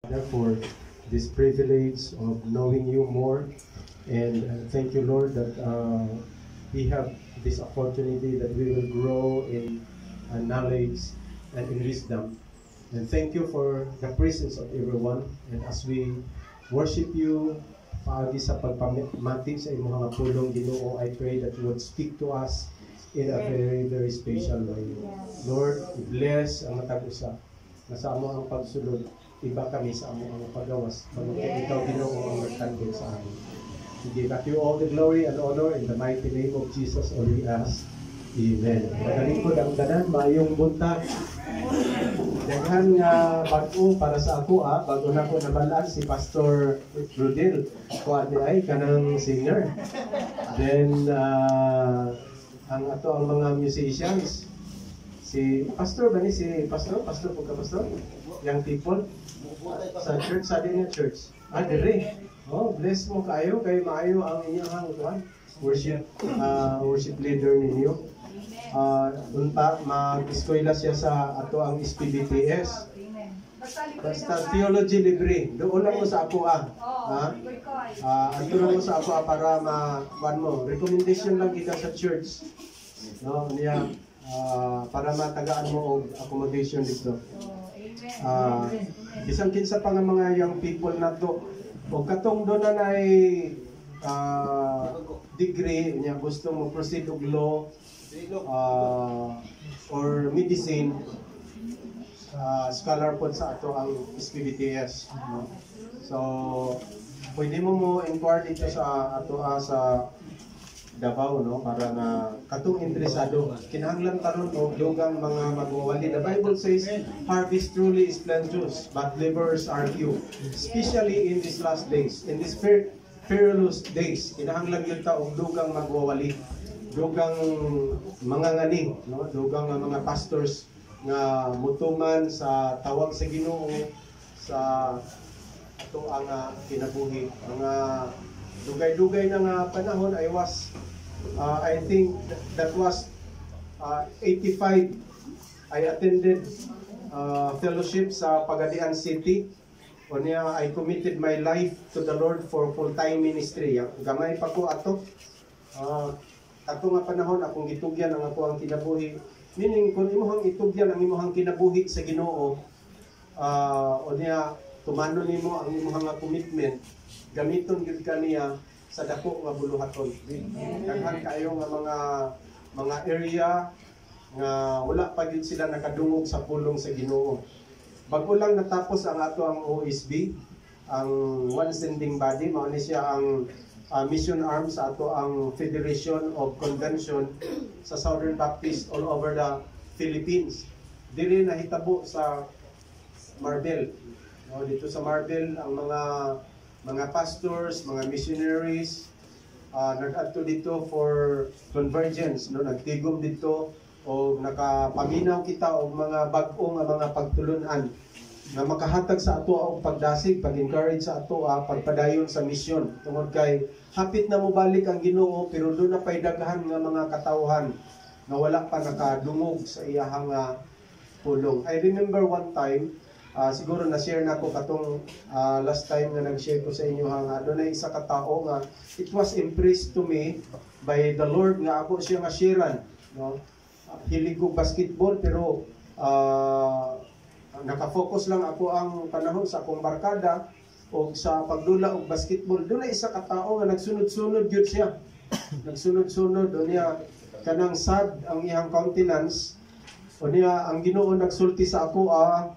for this privilege of knowing you more. And thank you, Lord, that we have this opportunity that we will grow in knowledge and in wisdom. And thank you for the presence of everyone. And as we worship you, paagi sa pagpamati sa imong mga pulong, Ginoo, I pray that you would speak to us in a very, very special way. Lord, bless ang matag usa. Nasa amo ang pagsulod, iba kami sa amo ang pagawas. Pagkaya ikaw, Ginoo, ang nagtandem sa amin. We give back you all the glory and honor in the mighty name of Jesus, all we ask. Amen. Magaling ko ang tanan, mayong buntag. Daghan nga bago para sa ako, bago na ko nabalaan si Pastor Rudel. Kuha ni ay kanang singer. Then, ang ato ang mga musicians. Si Pastor ba ni si Pastor? Pastor po ka, Pastor? Young people? Sa church, sa din nga church. Dire. Oh, bless mo kayo. Kay maayo ang inyong worship leader ninyo. Unta, mag-eskwela siya sa ato ang SPBTS. Basta theology libre. Doon lang mo sa ako Ato lang mo sa ako para ma-one mo. Recommendation lang kita sa church. No, niya para matagaan mo og accommodation dito. Bisang kinsa pa nga mga young people na to. O katong doon na degree niya gusto mo proceed og law or medicine, scholar po sa ato ang SPBTS. No? So, pwede mo inquire dito sa ato sa Davao, no? Para na katong interesado. Kinahanglan karon og dugang mga magwawali. The Bible says, harvest truly is plenteous, but laborers are few. Especially in these last days, in these perilous days, kinahanglan gyud ta og dugang magwawali. Dugang mga ngani, no? Dugang mga pastors nga mutuman sa tawag sa Ginoo sa ato ang kinabuhi. Mga dugay-dugay na nga panahon. I think that was 85. I attended fellowship sa Pagadian City. O niya, I committed my life to the Lord for full-time ministry. Gamay pa ko ato. Ato nga panahon akong gitugyan ang ako ang kinabuhi. Meaning kung imuhang itugyan ang imuhang kinabuhi sa Ginoo, o niya tumano nimo ang imuhang commitment, gamiton gyud kaniya sa dako nga buluhaton. Daghan kayo nga mga area nga wala pa gyud sila nakadungog sa pulong sa Ginoo. Bago lang natapos ang ato ang OSB, ang One Sending Body, mao ni siya ang mission arm sa ato ang Federation of Convention sa Southern Baptist all over the Philippines. Diri nahitabo sa Marbel. No, dito sa Marbel ang mga pastors, mga missionaries nag-adto dito for convergence, no, nagtigom dito o nakapaminaw kita og mga bag-o nga mga pagtulunan na makahatag sa ato ang pagdasig, pag-encourage sa ato pagpadayon sa misyon. Tungod kay hapit na mo balik ang Ginoo pero doon na pay daghan nga mga katawhan na wala pa nakadungog sa iyahang pulong. I remember one time, siguro na-share na ko katong last time na nag-share ko sa inyo doon na isa ka tao nga it was impressed to me by the Lord nga ako siya nga sharean, no? Hilig ko basketball pero nakafocus lang ako ang panahon sa akong barkada o sa pagdula og basketball. Doon na isa ka tao nga nagsunod-sunod gyud siya. Nagsunod-sunod o niya kanang sad ang iyang countenance. O niya ang Ginoo nagsulti sa ako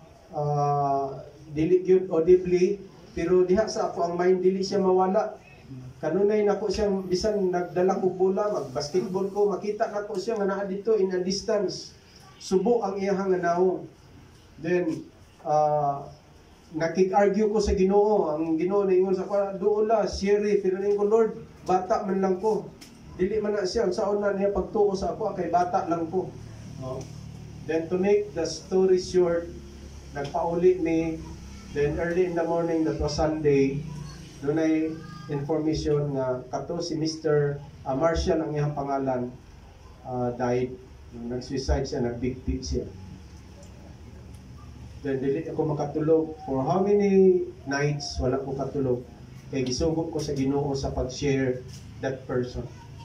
dili gyud audibly pero diha sa ako ang mind dili siya mawala. Kanunay nako siyang bisan nagdala ko bola, mag-basketball ko, makita nako siya nga naa dito in a distance. Subo ang iyang nanawon. Then, nakik-argue ko sa Ginoo. Ang Ginoo na ingon sa ko, doon la, siyeri. Pero na ko, Lord, bata man lang ko. Dili man na siya. Sa una niya pagtuo sa ako, kay bata lang ko. No? Then, to make the story short, nagpauli ni, then early in the morning, that was Sunday, doon ay information nga kato si Mr. Marshall ang iyang pangalan, died. Nag-suicide siya, nag-big tip siya. Then dili ako makatulog for how many nights wala ko katulog. Kay gisugod ko sa Ginoo sa pag-share that person.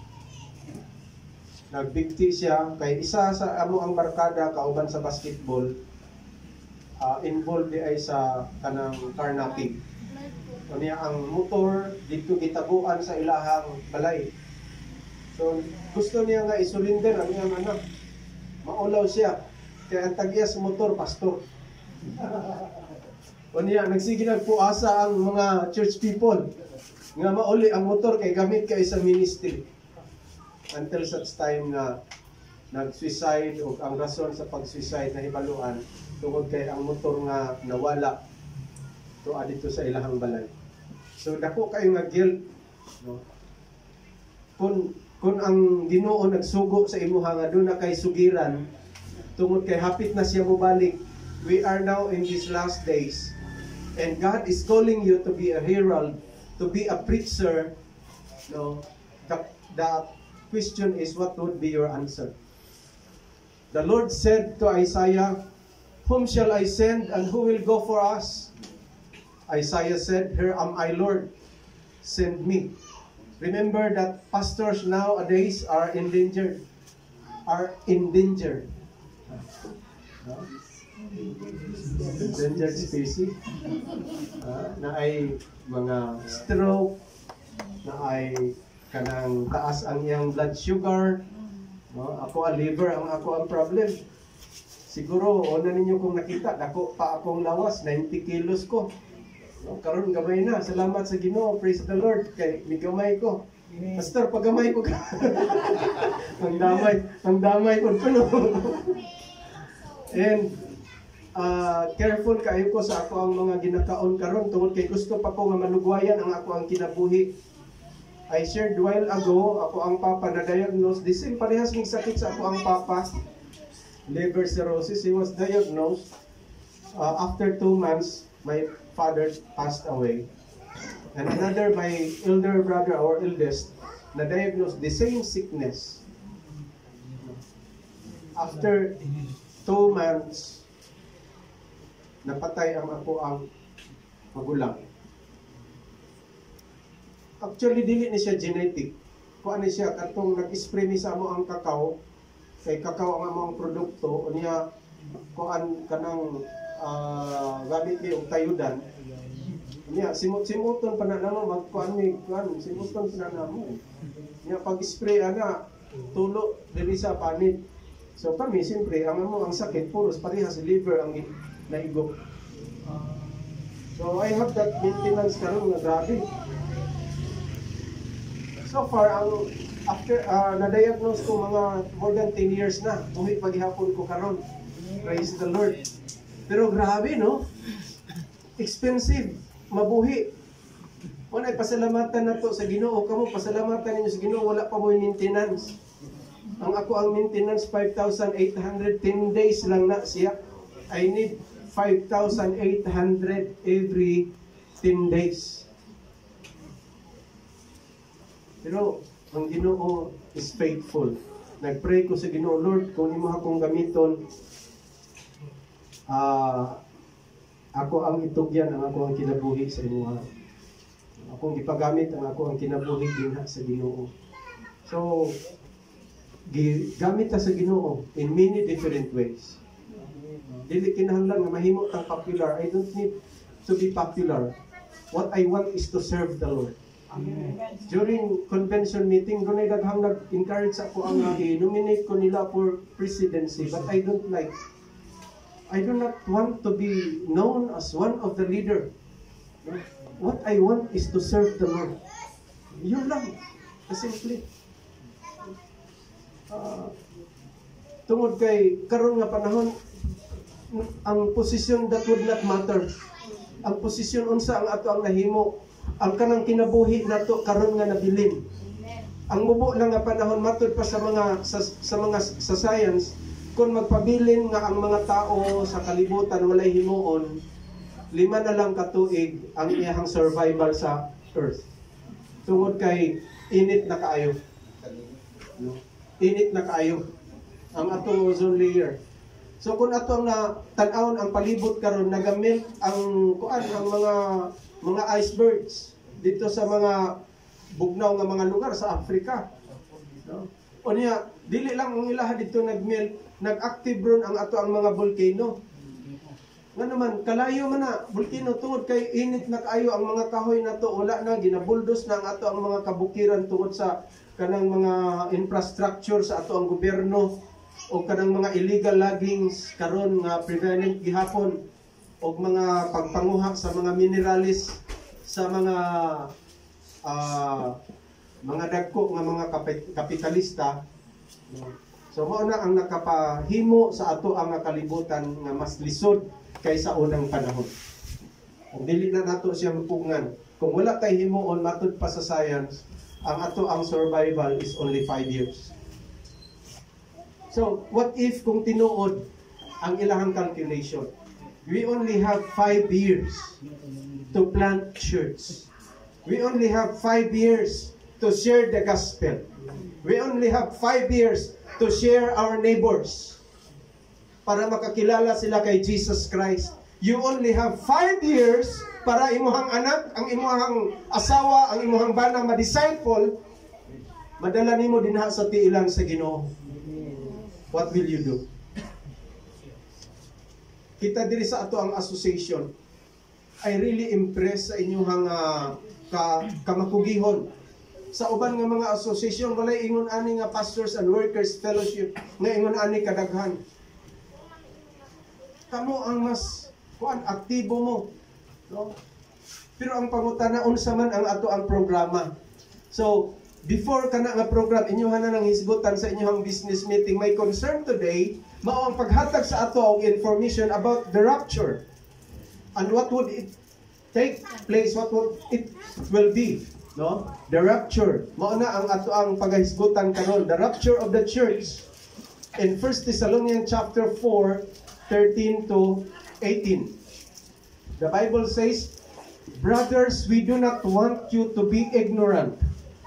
Nagbigti siya kay isa sa amo ang barkada kauban sa basketball, involved di ay sa kanang carnapping. Kanya ang motor dito gitaguan sa ilahang balay. So gusto niya nga isurrender ang iyang anak. Maulaw siya. Kaya ang tag-iya sa motor, pastor. O niya, nagsige nagpuasa ang mga church people nga mauli ang motor kay gamit kay sa ministry. Until such time na nag-suicide o ang rason sa pag-suicide na hibaluan tungod kay ang motor nga nawala to adito sa ilahang balay. So dako kayo nga guilt, no? Kung ang Ginoo nagsugo sa imuha nga doon na kay sugiran tungod kay hapit na siya mobalik. We are now in these last days and God is calling you to be a herald, to be a preacher. No, the question is, what would be your answer? The Lord said to Isaiah, "Whom shall I send and who will go for us?" Isaiah said, "Here am I, Lord, send me." Remember that pastors nowadays are endangered. No? Endangered species, na ay mga stroke, na ay kanang taas ang iyang blood sugar, no? Ako ang liver, ako ang problem. Siguro una ninyo kung nakita, dako pa akong lawas, 90 kilos ko, no? Karon gamay na, salamat sa Ginoo, praise the Lord, kay migamay ko. Pastor, pagamay ko ka. ang damay ko puno. And careful kayo ko sa ako ang mga ginakaon karon tungod kay gusto pa ko nga malugwayan ang ako ang kinabuhi. I shared while ago, ako ang papa na diagnosed, the same parehas ng sakit sa ako ang papa, liver cirrhosis. He was diagnosed. After 2 months, my father passed away. And another, my elder brother or eldest, na diagnosed the same sickness. After 2 months, napatay ang ako ang magulang. Actually, dili ni siya genetic. Kuan ni siya, katong nag-spray ni sa amo ang kakao, kay kakao ang among produkto, o niya, kuan kanang gamit ni og tayudan. Niya, simuton pa na namo, magkuan ni, simuton pa na namo. Niya, pag-spray ana, tulo, dili sa panit. So kami, siyempre, ang sakit, puros parehas liver ang naigop. So I have that maintenance karon nga grabe. So far, after na-diagnose ko mga more than 10 years na, buhi paghihapon ko karon. Praise the Lord. Pero grabe, no? Expensive, mabuhi. Wala, pasalamatan na to sa Ginoo. Kamo, pasalamatan ninyo sa Ginoo, wala pa mo yung maintenance. Ang maintenance, 5,800, 10 days lang na siya. I need 5,800 every 10 days. Pero ang Ginoo is faithful. Nagpray ko sa Ginoo, Lord, kung imo akong gamiton, ako ang itugyan, ang ako ang kinabuhi sa imo. Akong ipagamit ang ako ang kinabuhi din sa Ginoo. So, gamit ta sa Ginoo in many different ways. Dili kinahanglan nga mahimo tang popular. I don't need to be popular. What I want is to serve the Lord. Amen. During convention meeting, doon ay daghang nag-encourage ako ang i-nominate ko nila for presidency, but I do not want to be known as one of the leader. What I want is to serve the Lord. Yun lang. Simply. Tungod kay karon nga panahon, ang posisyon that would not matter. Ang posisyon unsa ang ato ang nahimo, ang kanang kinabuhi nato karon nga nabilin. Ang mubo lang nga panahon matud pa sa science, kung magpabilin nga ang mga tao sa kalibutan walay himuon, 5 na lang katuig ang iyang survival sa earth. Tungod kay init na kaayo. Init na kaayo ang atong ozone layer. So kung ato ang tan-awon ang palibot karon nagamit ang mga icebergs dito sa mga bugnaw nga mga lugar sa Africa. No? O niya, dili lang ang ilaha dito nag-melt, nag-active ron ang ato ang mga volcano. Nga naman, kalayo man na, volcano tungod kay init na kaayo ang mga kahoy na to, wala na, ginabuldos na ang ato ang mga kabukiran tungod sa kanang mga infrastructure sa ato ang gobyerno o kanang mga illegal loggings karon nga prevalent gihapon o mga pagpanguha sa mga mineralis sa mga dagko nga mga kapitalista. So mao na ang nakapahimo sa ato ang kalibutan nga mas lisod kaysa unang panahon. Kung dili na nato siya mapugngan, kung wala kay himuon matud pa sa science, ang ato ang survival is only 5 years. So what if kung tinuod ang ilahang calculation? We only have 5 years to plant church. We only have 5 years to share the gospel. We only have 5 years to share our neighbors para makakilala sila kay Jesus Christ. You only have 5 years para imuhang anak, ang imuhang asawa, ang imuhang bana ma-disciple, madala nimo dinha sa tiilan sa Ginoo. What will you do? Kita diri sa ato ang association, I really impressed sa inyong kamakugihon. Sa uban nga mga association, walay ingon ani nga pastors and workers fellowship, nga ingon ani kadaghan. Kamo ang mas aktibo mo. No? Pero ang pangutana, unsa man ang ato ang programa. So, before kana nga program, inyohan na nang hisgutan sa inyong business meeting, may concern today, mao ang paghatag sa ato og information about the rapture. And what would it take place, what would it will be. No? The rapture. Mao na ang ato ang paghisgutan karon, the rapture of the church. In 1 Thessalonians chapter 4, 13 to 18. The Bible says, brothers, we do not want you to be ignorant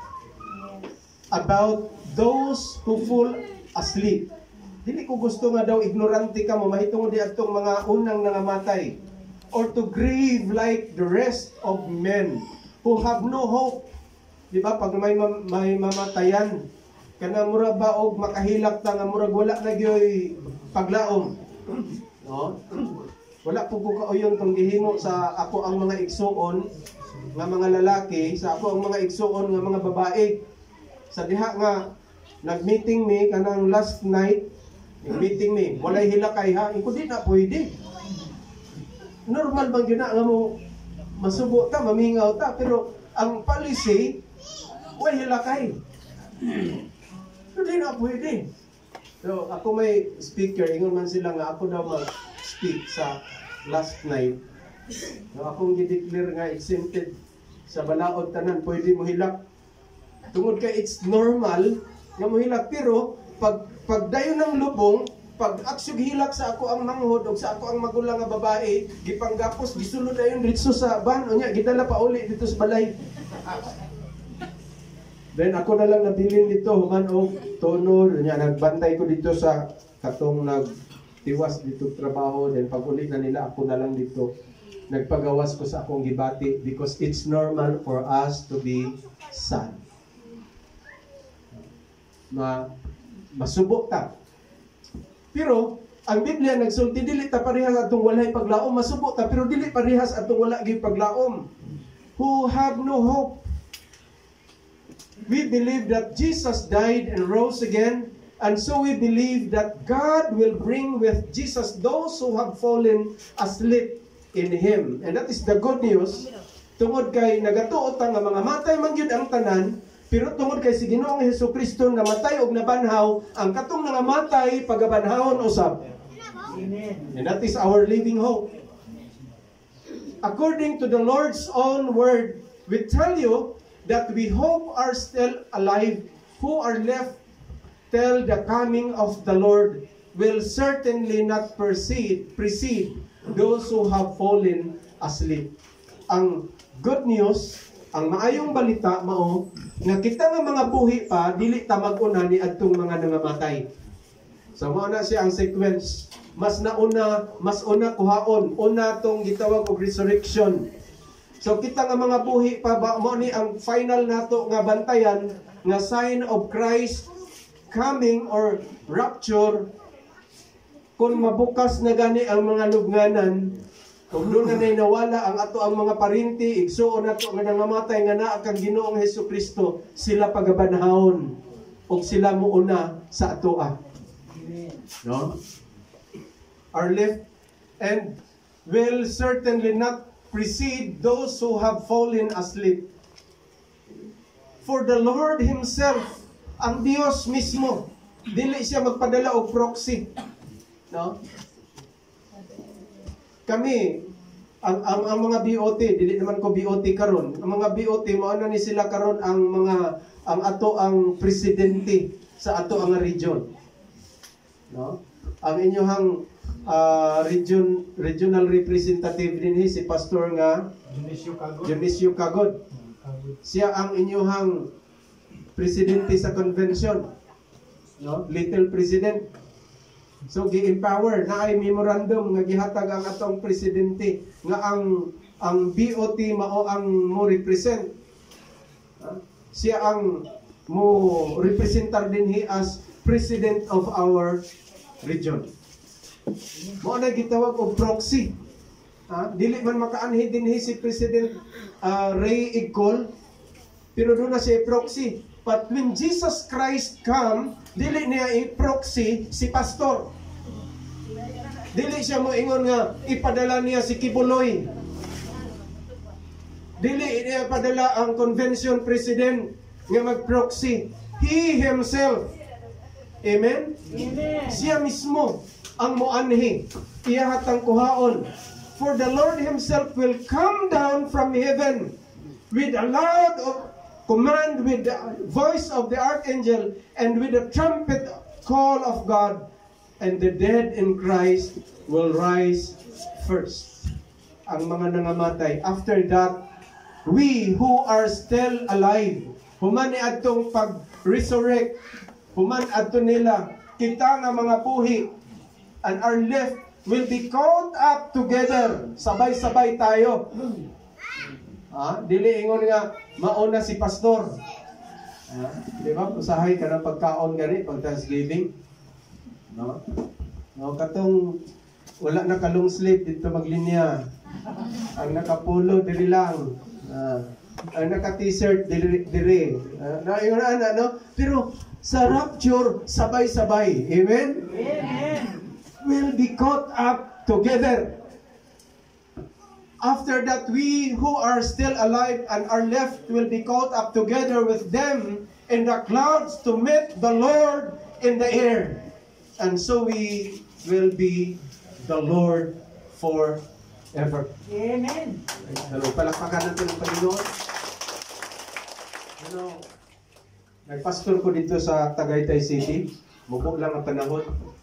about those who fall asleep. Dili ko gusto nga daw ignorante ka mo, mahitungod di atong mga unang nangamatay. Or to grieve like the rest of men who have no hope. Di ba? Pag may mamatayan, kana mura ba og makahilak ta nga murag wala na gyoy paglaom. No? Wala po ko kauyon tong gihimo sa ako ang mga igsuon nga mga lalaki, sa ako ang mga igsuon nga mga babae. Sa diha nga nag-meeting mi kanang last night, meeting mi, walay hilakay ha, iko di na pwede. Normal bang yun na nga mo masubo ta, mamingaw ta, pero ang policy, walay hilakay. So di na pwede. So ako may speaker, ingon man sila nga ako daw mag-speak sa last night. So akong gi-declare nga exempted sa balaod tanan, pwede mo hilak. Tungod kay it's normal nga mo hilak, pero pag dayon ng lubong, pag aksog hilak sa ako ang manghod o sa ako ang magulang nga babae, gipanggapos gisulod dayon dito sa ban, unya gidala pa uli dito sa balay. Then ako na lang nabilin dito human og tono, unya nagbantay ko dito sa katong nagtiwas dito trabaho, then pag uli na nila ako na lang dito nagpagawas ko sa akong gibati because it's normal for us to be sad. Masubo ta. Pero ang Biblia nagsulti dili ta parehas atong walay paglaom, masubo ta pero dili parehas atong wala gyud paglaom. Who have no hope. We believe that Jesus died and rose again, and so we believe that God will bring with Jesus those who have fallen asleep in Him. And that is the good news. Tungod kay nagatuot nga mga matay man gyud ang tanan, pero tungod kay si Ginoong Hesukristo namatay og nabanhaw, ang katong nangamatay pagabanhawon usab. Amen. And that is our living hope. According to the Lord's own word, we tell you that we hope are still alive, who are left till the coming of the Lord will certainly not precede those who have fallen asleep. Ang good news, ang maayong balita mao nga kita nga mga buhi pa dili ta mag-una ni adtong mga nangamatay. So mao na siya ang sequence. mas una kuhaon, una tong gitawag og resurrection. So kita nga mga buhi pa ba mo ni ang final nato nga bantayan nga sign of Christ coming or rapture. Kung mabukas na gani ang mga lubnganan, kung doon na nawala ang ato ang mga parinti, igsuon nato nga nangamatay nga naa kang Ginoong Hesukristo, sila pagabanhawon o sila muuna sa atoa. No? Our left and will certainly not precede those who have fallen asleep. For the Lord Himself, ang Diyos mismo, dili siya magpadala og proxy. No? Kami, ang mga BOT, dili naman ko BOT karon. Ang mga BOT, mao na ni sila karon ang ato ang presidente sa ato ang region. No? Ang inyong regional representative din si Pastor nga Dionisio Cagod. Siya ang inyong presidente sa convention. No? Little President. So gi-empower na ay memorandum nga gihatag ang atong presidente nga ang BOT mao ang mo represent. Siya ang mo representar dinhi as president of our region. Mao na gitawag og proxy. Dili man makaanhi dinhi si President Ray Igcol, pero doon na siya proxy. But when Jesus Christ come, dili niya i-proxy si pastor. Dili siya mo ingon nga ipadala niya si Kibuloy. Dili niya padala ang convention president nga mag-proxy. He himself. Amen? Amen. Siya mismo ang moanhi. Iyahatang kuhaon. For the Lord Himself will come down from heaven with a loud command, with the voice of the archangel, and with the trumpet call of God, and the dead in Christ will rise first. Ang mga nangamatay. After that, we who are still alive, human ni adtong pag-resurrect, human adto nila, kita nga mga buhi, and our left will be caught up together. Sabay-sabay tayo. Dili ingon nga mauna si pastor. Di ba? Usahay ka ng pagkaon gani pag Thanksgiving. No? No, katong wala na ka long sleeve dito maglinya. Ang nakapulo diri lang. Ang naka-t-shirt diri. No? Pero sa rapture sabay-sabay. Amen? Amen. Will be caught up together. After that, we who are still alive and are left will be caught up together with them in the clouds to meet the Lord in the air. And so we will be the Lord forever. Amen. Palakpakan natin ang Panginoon. Nagpastor ko dito sa Tagaytay City. Mubo lang ang panahon.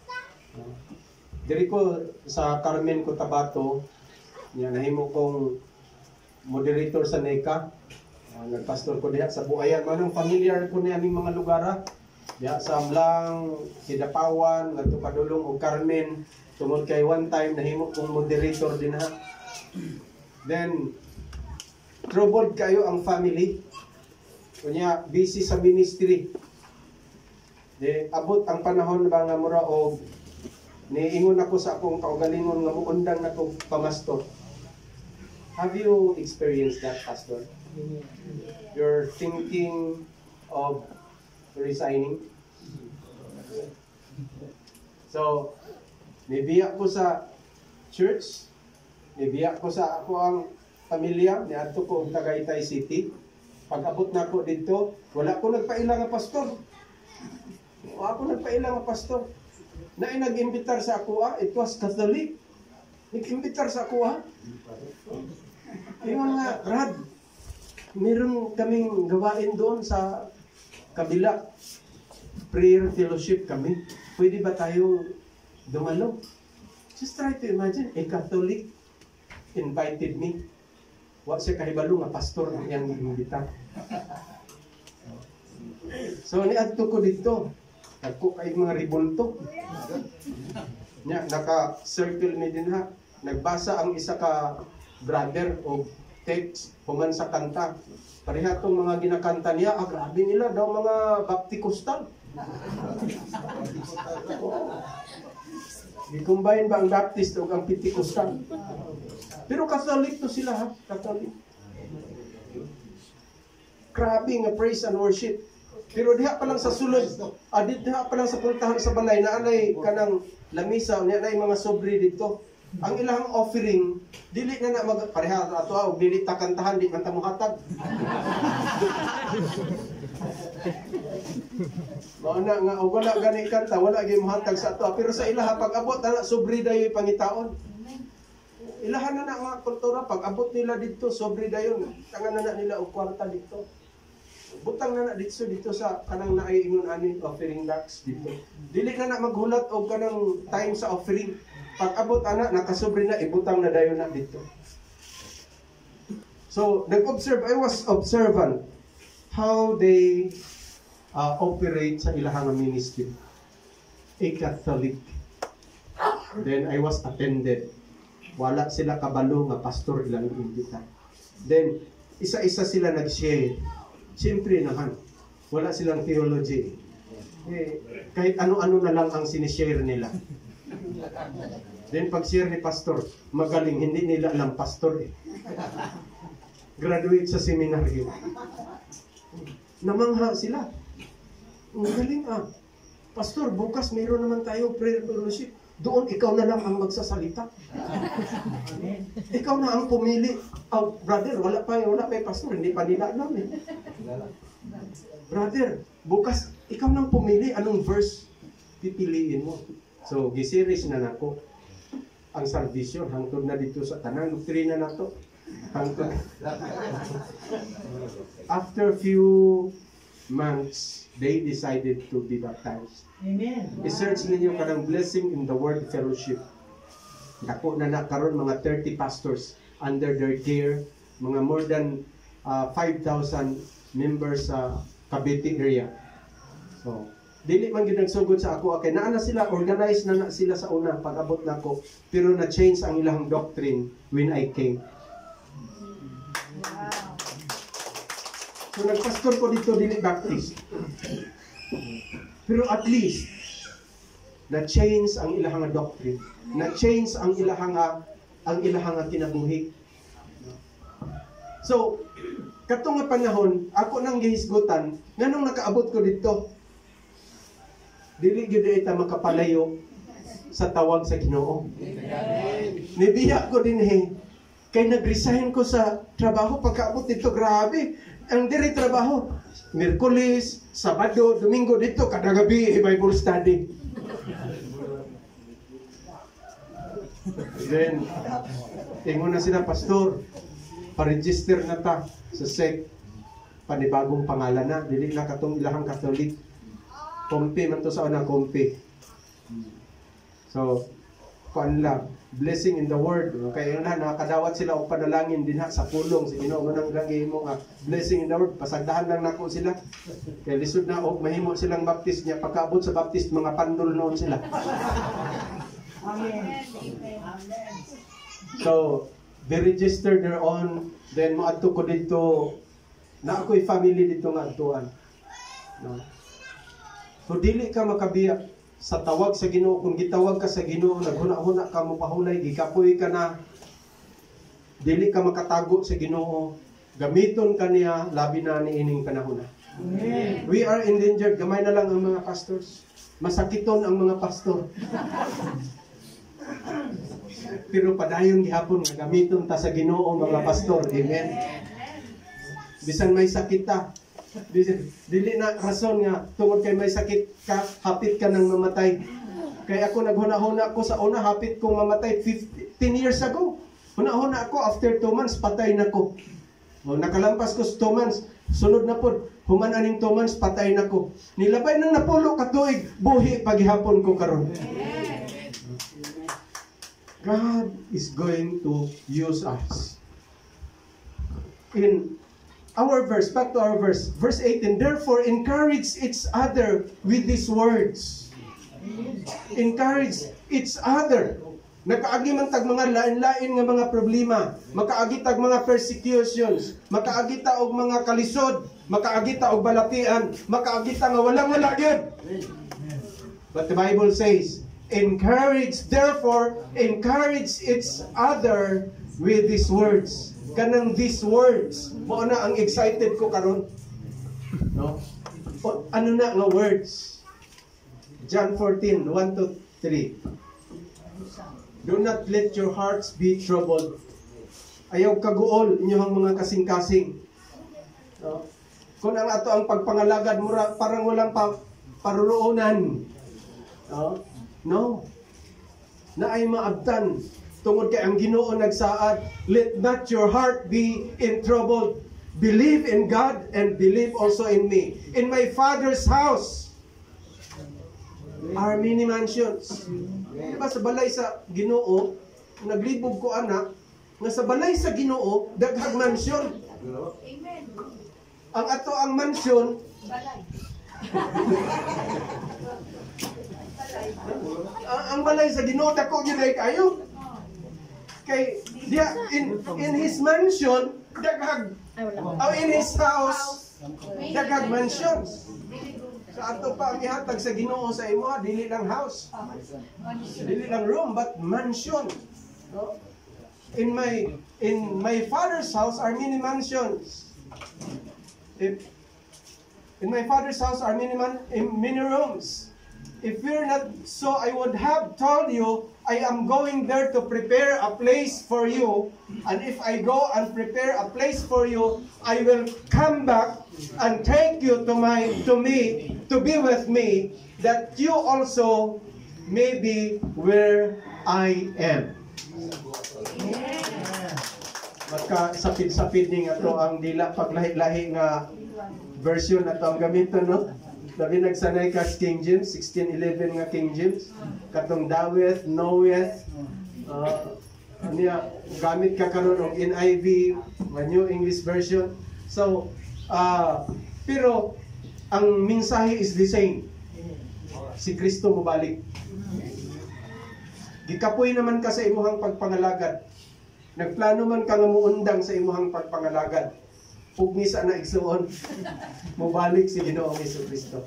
Diri ko sa Carmen Cotabato, nahimo kong moderator sa NECA. Nagpastor ko diha sa Buayan. Manong familiar ko niya aming mga lugar. Diha sa Amlang, Kidapawan, ngadto padulong og Carmen. Tungod kay one time nahimo kong moderator din ha. Then troubled kayo ang family. Kunya busy sa ministry. Di abot ang panahon ba nga mura og niingon ako sa akong kaugalingon nga muundang nako pamastor. Have you experienced that, Pastor? You're thinking of resigning? So, nibiyak ko sa church, nibiyak ko sa ako ang pamilya, niadto ko ang Tagaytay City. Pag-abot na ko dito, wala ko nagpaila nga pastor. Wala ko nagpaila nga pastor. Na nag-imbitar sa ako, it was Catholic. Nag-imbitar sa ako, yung nga, Rad, meron kaming gawain doon sa kabila. Prayer fellowship kami. Pwede ba tayo dumalo? Just try to imagine, a Catholic invited me. Wa siya kahibalo nga pastor ang iyang imbita. So, niadto ko dito. Ako kay mga ribulto. Nya naka-circle mi din ha. Nagbasa ang isa ka brother o text human sa kanta. Pareha tong mga ginakanta niya, grabe nila daw mga baptikostal. I-combine ba ang Baptist o ang Pentecostal? Pero Catholic to sila ha, Catholic. Grabe nga praise and worship. Pero diha pa lang sa sulod, diha pa lang sa puntahan sa balay, naanay kanang lamisa, naanay mga sobre dito. Ang ilang offering, dili na pareha ato og dili ta kantahan, di man ta mohatag. Mao na nga og wala gani kanta, wala gyud mohatag sa ato. Pero sa ilaha pag abot na sobre dayoy pangitaon. Ilahan na mga kultura pag abot nila dito sobre dayon, tangan na nila og kwarta dito. Butang na dito sa kanang naay ingon ani offering box dito. Dili na maghulat og kanang time sa offering. Pag abot ana nakasobre na ibutang na dayon na dito. So, I was observant how they operate sa ilahang ministry. A Catholic. Then I was attended. Wala sila kabalo nga pastor ilang imbita. Then isa-isa sila nag-share. Siyempre naman, wala silang theology. Kahit ano-ano na lang ang sinishare nila. Then pag share ni pastor, magaling, hindi nila alam pastor eh. Graduate sa seminaryo. Namangha sila. Ang galing ah. Pastor, bukas mayroon naman tayo prayer fellowship. Doon ikaw na lang ang magsasalita. Ikaw na ang pumili. Oh, brother, wala pa pastor, hindi pa nila alam eh. Brother, bukas ikaw nang pumili anong verse pipiliin mo. So, gisiris na nako ang salvation hangtod na dito sa tanang doktrina nato. Hangtod. After few months, they decided to be baptized. Amen. I-search ninyo kanang blessing in the word fellowship. Dako na karon mga 30 pastors under their care, mga more than 5,000 members sa Cavite area. So, dili man gyud nagsugod sa ako kay naa na sila, organized na sila sa una pag-abot nako, pero na-change ang ilang doctrine when I came. So nagpastor ko dito dili Baptist. Pero at least na-change ang ilahang doctrine, na-change ang ilahang kinabuhi. So, katong nga panahon, ako nang gihisgutan, nganong nakaabot ko dito? Dili gyud ita makapalayo sa tawag sa Ginoo. Nibiya ko din kay nag-resign ko sa trabaho pagkaabot dito, grabe. Ang diri trabaho, Miyerkules, Sabado, Domingo dito kada gabi Bible study. Then ingon na sila, pastor, pa-register na ta sa SEC, panibagong pangalan na, dili na katong ilahang Catholic. Kompi man to sa una, kompi. So, kuan lang, blessing in the word. Kaya na nakadawat sila og panalangin dinha sa pulong sa Ginoo nang lagi mo nga blessing in the word, pasagdahan lang nako sila. Kaya lisod na og mahimo silang baptist niya, pagkaabot sa baptist mga pandol noon sila. Amen. So, they registered their own, then moadto ko dito, na ako'y family dito nga adtuan. No? So, dili ka makabiya sa tawag sa Ginoo. Kung gitawag ka sa Ginoo, naghuna-huna ka mo pahulay, gikapoy ka na, dili ka makatago sa Ginoo, gamiton ka niya, labi na ni ining panahon. Amen. We are endangered. Gamay na lang ang mga pastors. Masakiton ang mga pastor. Pero padayon gihapon nga gamiton ta sa Ginoo mga pastor. Amen. Bisan may sakit ta, dili na rason nga tungod kay may sakit ka, hapit ka nang mamatay. Kay ako naghuna-huna ko sa una, hapit kong mamatay 10 years ago. Huna-huna ako, after 2 months patay na ko. O, nakalampas ko sa 2 months, sunod na po, human aning 2 months patay na ko. Nilabay nang napulo ka tuig, buhi paghihapon ko karon. God is going to use us. In our verse, back to our verse 18, therefore encourage each other with these words. Encourage each other. Nakaagi man tag mga lain-lain nga mga problema, makaagi tag mga persecutions, makaagi ta og mga kalisod, makaagi ta og balatian, makaagi ta nga walang-wala gyud. But the Bible says, therefore, encourage each other with these words. Kanang these words, mao na ang excited ko karon. No? O, ano na nga words? John 14, 1-3. Do not let your hearts be troubled. Ayaw kaguol inyong mga kasing-kasing. No? Kung ang ato ang pagpangalagad, parang walang paruloonan. No. Na ay maabtan. Tungod kay ang Ginoo nagsaad, let not your heart be in trouble. Believe in God and believe also in me. In my Father's house are many mansions. Diba sa balay sa Ginoo, naglibog ko anak, nga sa balay sa Ginoo, daghang mansyon. Amen. Ang ato ang mansyon, Balay. ang balay sa Ginoo, dako gyud ay kayo. Kay dia in his mansion, daghang in his house, daghang mansions. Sa ato pa ang ihatag sa Ginoo sa imo, dili lang house. Dili lang room, but mansion. No? In my Father's house are many mansions. In my Father's house are many rooms. If you're not so, I would have told you, I am going there to prepare a place for you. And if I go and prepare a place for you, I will come back and take you to me, to be with me, that you also may be where I am. Magkasapid-sapid ni nga to ang dila paglahi-lahi nga version na to ang gamiton, no? Labi nagsanay ka sa King James, 1611 nga King James. Katong daweth, knoweth, gamit ka karon og NIV, New English Version. So, pero ang mensahe is the same. Si Kristo mobalik. Gikapoy naman ka sa imuhang pagpangalagad. Nagplano man ka nga muundang sa imuhang pagpangalagad. Pugmisa na igsuon, mobalik si Ginoong Jesucristo.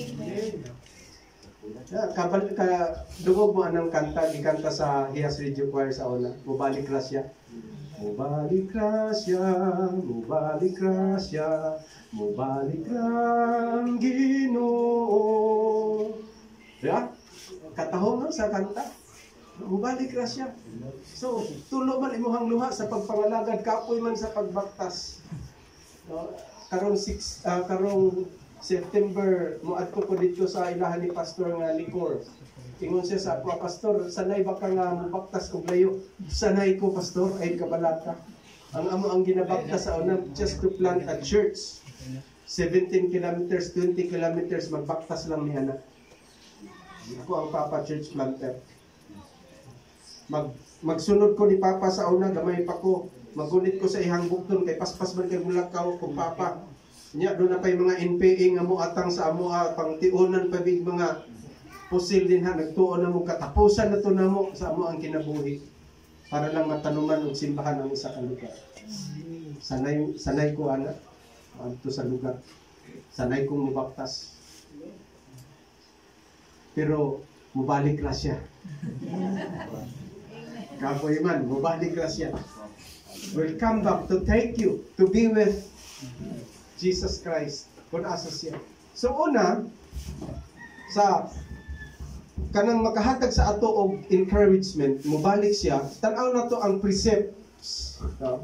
Dugog mo anang kanta, gikanta sa Hias Radio Choir sa una. Mobalik rasya. Mobalik rasya, mobalik rasya, mobalik lang Ginoo. Diba? Katahon no, sa kanta. Mubalik ra siya. So, tulo man imuhang luha sa pagpangalagad, kapoy man sa pagbaktas. Karong September, muadto ko dito sa ilahan ni Pastor nga Licor. Ingon siya sa ako, Pastor, sanay ba ka nga mubaktas og layo? Sanay ko, Pastor, ay kabalata. Ang amo ang ginabaktas sa una, just to plant a church. 17 kilometers, 20 kilometers, magbaktas lang niya na. Ako ang Papa Church Planter. Magsunod ko ni Papa sa una, gamay pa ko. Magunit ko sa ihang bukton, kay paspas man kay mulakaw kung Papa. Nya doon na pa'y mga NPA nga mo atang sa amo, pangtiunan pa big mga pusil din ha, nagtuon na mo, katapusan na to na mo sa amo ang kinabuhi. Para lang matanuman og simbahan ang isa ka lugar. Sanay ko ana, adto sa lugar. Sanay kong mubaktas. Pero mubalik ra siya. Kapoy man, mubalik ra siya. Will come back to take you to be with Jesus Christ. Kung asa siya. So una, sa kanang makahatag sa ato og encouragement, mubalik siya, tan-aw na to ang precepts.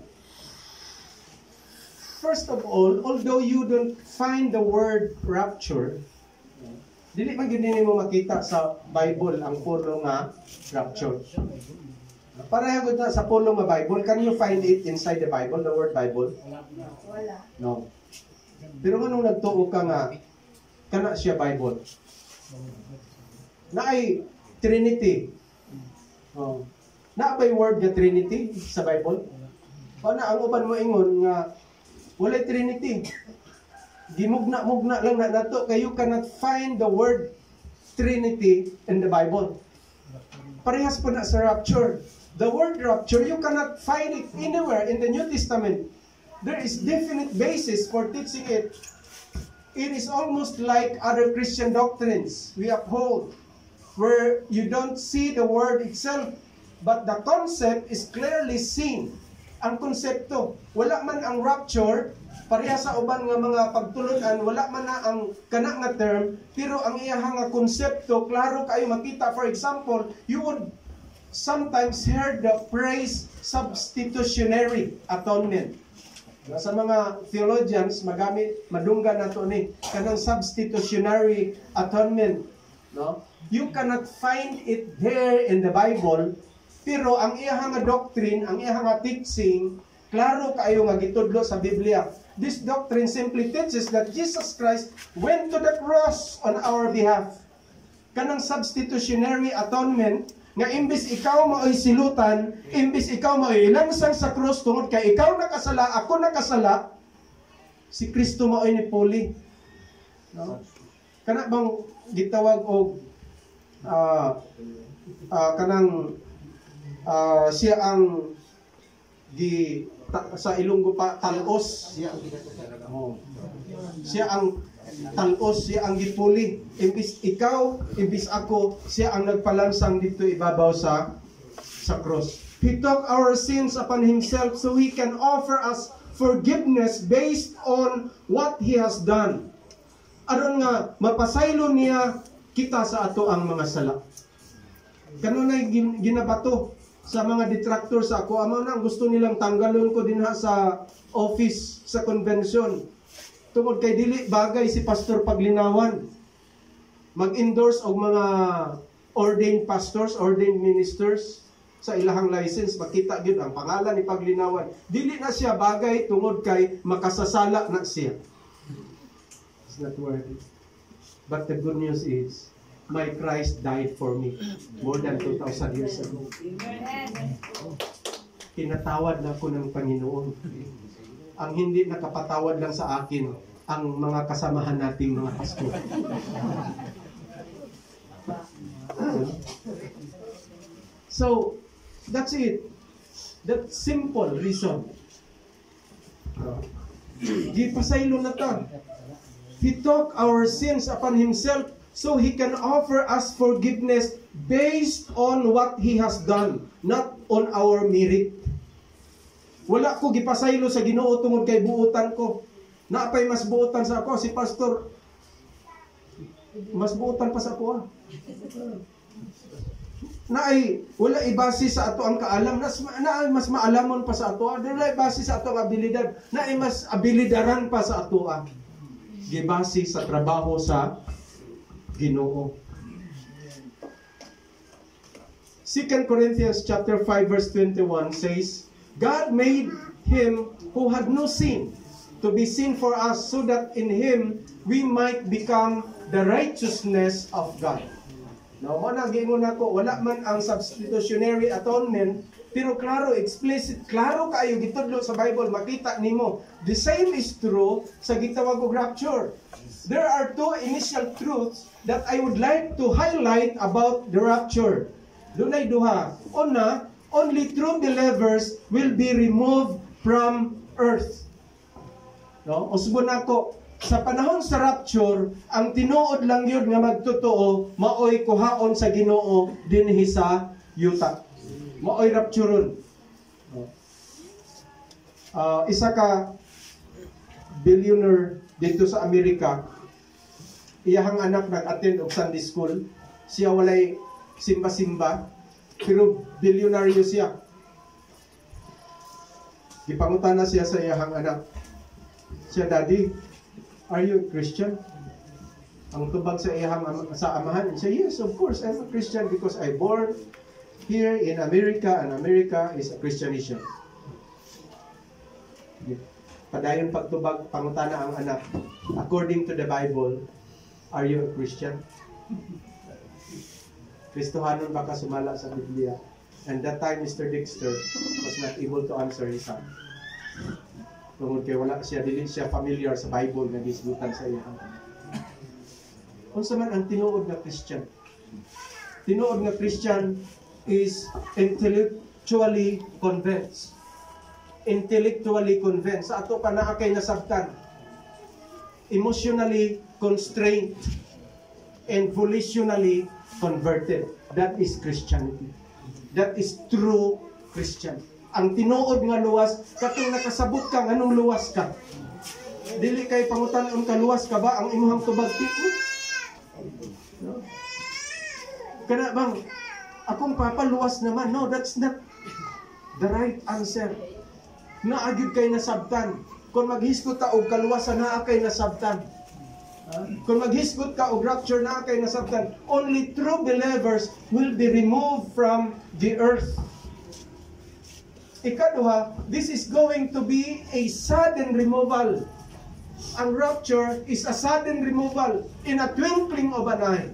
First of all, although you don't find the word rapture, dili man gyud nimo makita sa Bible ang puro nga rapture. Pareha gud na sa puro nga Bible, can you find it inside the Bible, the word Bible? Wala. No. Pero nganong nagtuo ka nga kana siya Bible? Na ay Trinity. Na bay word nga Trinity sa Bible? O na ang uban mo ingon nga walay Trinity. Gimugna-mugna lang na nato kay you cannot find the word Trinity in the Bible. Parehas po na sa rapture. The word rapture, you cannot find it anywhere in the New Testament. There is definite basis for teaching it. It is almost like other Christian doctrines we uphold, where you don't see the word itself, but the concept is clearly seen. Ang konsepto, wala man ang rapture, pareha sa uban nga mga pagtulunan, wala man na ang kana nga term, pero ang iyang nga konsepto, klaro kayo makita. For example, you would sometimes hear the phrase substitutionary atonement. Sa mga theologians, madunggan na ito ni, kanang substitutionary atonement. No? You cannot find it there in the Bible, pero ang iyang nga doctrine, ang iyang nga teaching, klaro kayo nga gitudlo sa Biblia. This doctrine simply teaches that Jesus Christ went to the cross on our behalf. Kanang substitutionary atonement, nga imbis ikaw mao'y silutan, imbis ikaw mao'y ilangsang sa krus tungod kay ikaw nakasala, ako nakasala, si Kristo mao'y nipuli. No? Kana bang gitawag og kanang siya ang sa Ilonggo pa talos. Siya ang talos, siya ang gipuli. Imbis ikaw, imbis ako, siya ang nagpalansang dito ibabaw sa cross. He took our sins upon himself so he can offer us forgiveness based on what he has done. Aron nga mapasaylo niya kita sa ato ang mga sala. Kanunay ginabato sa mga detractors sa ako, amo na gusto nilang tanggalon ko dinha sa office sa convention. Tungod kay dili bagay si Pastor Paglinawan mag-endorse og mga ordained pastors, ordained ministers sa ilahang license. Makita gyud ang pangalan ni Paglinawan. Dili na siya bagay tungod kay makasasala na siya. It's not worthy. But the good news is, my Christ died for me more than 2,000 years ago. Tinatawad na ako ng Panginoon. Ang hindi nakapatawad lang sa akin, ang mga kasamahan nating mga pastor. So, that's it. That simple reason. Gipasaylo na ta. He took our sins upon himself so he can offer us forgiveness based on what he has done, not on our merit. Wala ko gipasaylo sa Ginoo tungod kay buutan ko. Naapay mas buutan sa ako si pastor. Mas buutan pa sa ako. Naay wala ibase sa ato ang kaalam, naay mas maalamon pa sa ato. Wala ibase sa ato ang abilidad, naay mas abilidaran pa sa ato. Gibase sa trabaho sa Ginoo. 2 Corinthians chapter 5 verse 21 says, God made him who had no sin to be sin for us, so that in him we might become the righteousness of God. Now, mana giingon nako, wala man ang substitutionary atonement, pero klaro, explicit, klaro kayo gitudlo sa Bible, makita nimo. The same is true sa gitawag og rapture. There are two initial truths that I would like to highlight about the rapture. Dunay duha. Una, only true believers will be removed from earth. No? Usbon nako, sa panahon sa rapture, ang tinuod lang yun nga magtotoo, maoy kuhaon sa Ginoo dinhi sa yuta. Maoy rapturon. Isa ka billionaire dito sa Amerika, iyahang anak nag-attend og Sunday school, siya walay simba-simba, pero bilyonaryo siya. Gipangutana siya sa iyahang anak, siya, Daddy, are you a Christian? Ang tubag sa iyahang sa amahan, siya, yes, of course, I'm a Christian because I born here in America, and America is a Christian nation. Padayon pagtubag, pangutana ang anak, according to the Bible, are you a Christian? Kristohanon ba ka sumala sa Biblia? And that time, Mr. Dexter was not able to answer his son. Tungod kay wala siya, dili siya familiar sa Bible na gisgutan sa iya. Unsa man ang tinuod nga Christian? Tinuod nga Christian is intellectually convinced. Intellectually convinced. Sa ato pa naa kay nasabtan. Emotionally constrained and volitionally converted. That is Christianity. That is true Christian. Ang tinuod nga luwas, katong nakasabot ka, anong luwas ka? Dili kay pangutan-on ka, luwas ka ba ang imuhang tubag mo? No? Kana bang, akong papa luwas naman. No, that's not the right answer. Naagid kay nasabtan. Kung maghisgot ka og kaluwasan, naa kay nasabtan. Kung maghisgot ka og rapture, naa kay nasabtan. Only true believers will be removed from the earth. Ikaduha, this is going to be a sudden removal. Ang rapture is a sudden removal in a twinkling of an eye.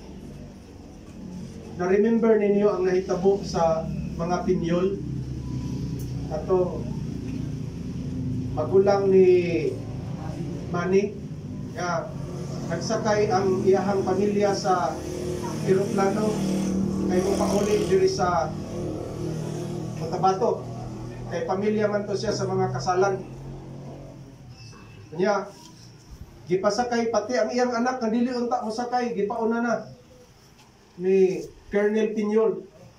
Na-remember ninyo ang nahitabo sa mga pinyol? Ato, magulang ni Manny, nagsakay ang iyahang pamilya sa eroplano kay mo pauli diri sa Cotabato. Kay pamilya man to siya sa mga kasalan. Kanya, gipasakay pati ang iyang anak na dili unta mo sakay, gipauna na ni Colonel Pinyol.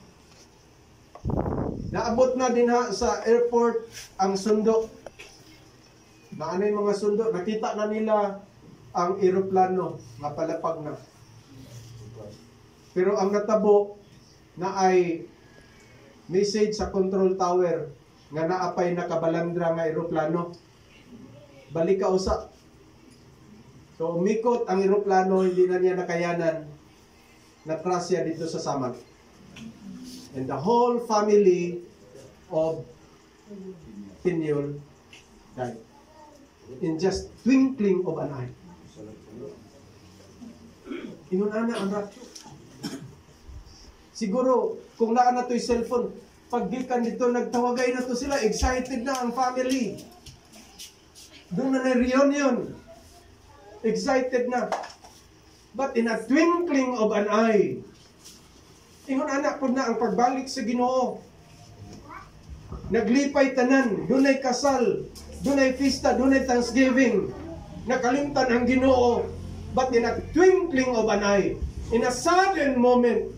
Naabot na din ha sa airport ang sundo. Naanay mga sundo, nakita na nila ang eroplano nga palapag na. Pero ang natabo na ay message sa control tower nga naapay nakabalandra nga eroplano. Balik ka usa. So umikot ang eroplano, hindi na niya nakayanan. Na-crash siya dito sa Samar. And the whole family of Pinyol died. In just twinkling of an eye. Inunana ang rapture. Siguro, kung naan na to'y cellphone, paggikan dito, nagtawagay na to sila, excited na ang family. Doon na reunion. Excited na. But in a twinkling of an eye, ingon anak po na ang pagbalik sa Ginoo. Naglipay tanan, dunay kasal, dunay fiesta, dunay Thanksgiving. Nakalimtan ang Ginoo. But in a twinkling of an eye, in a sudden moment,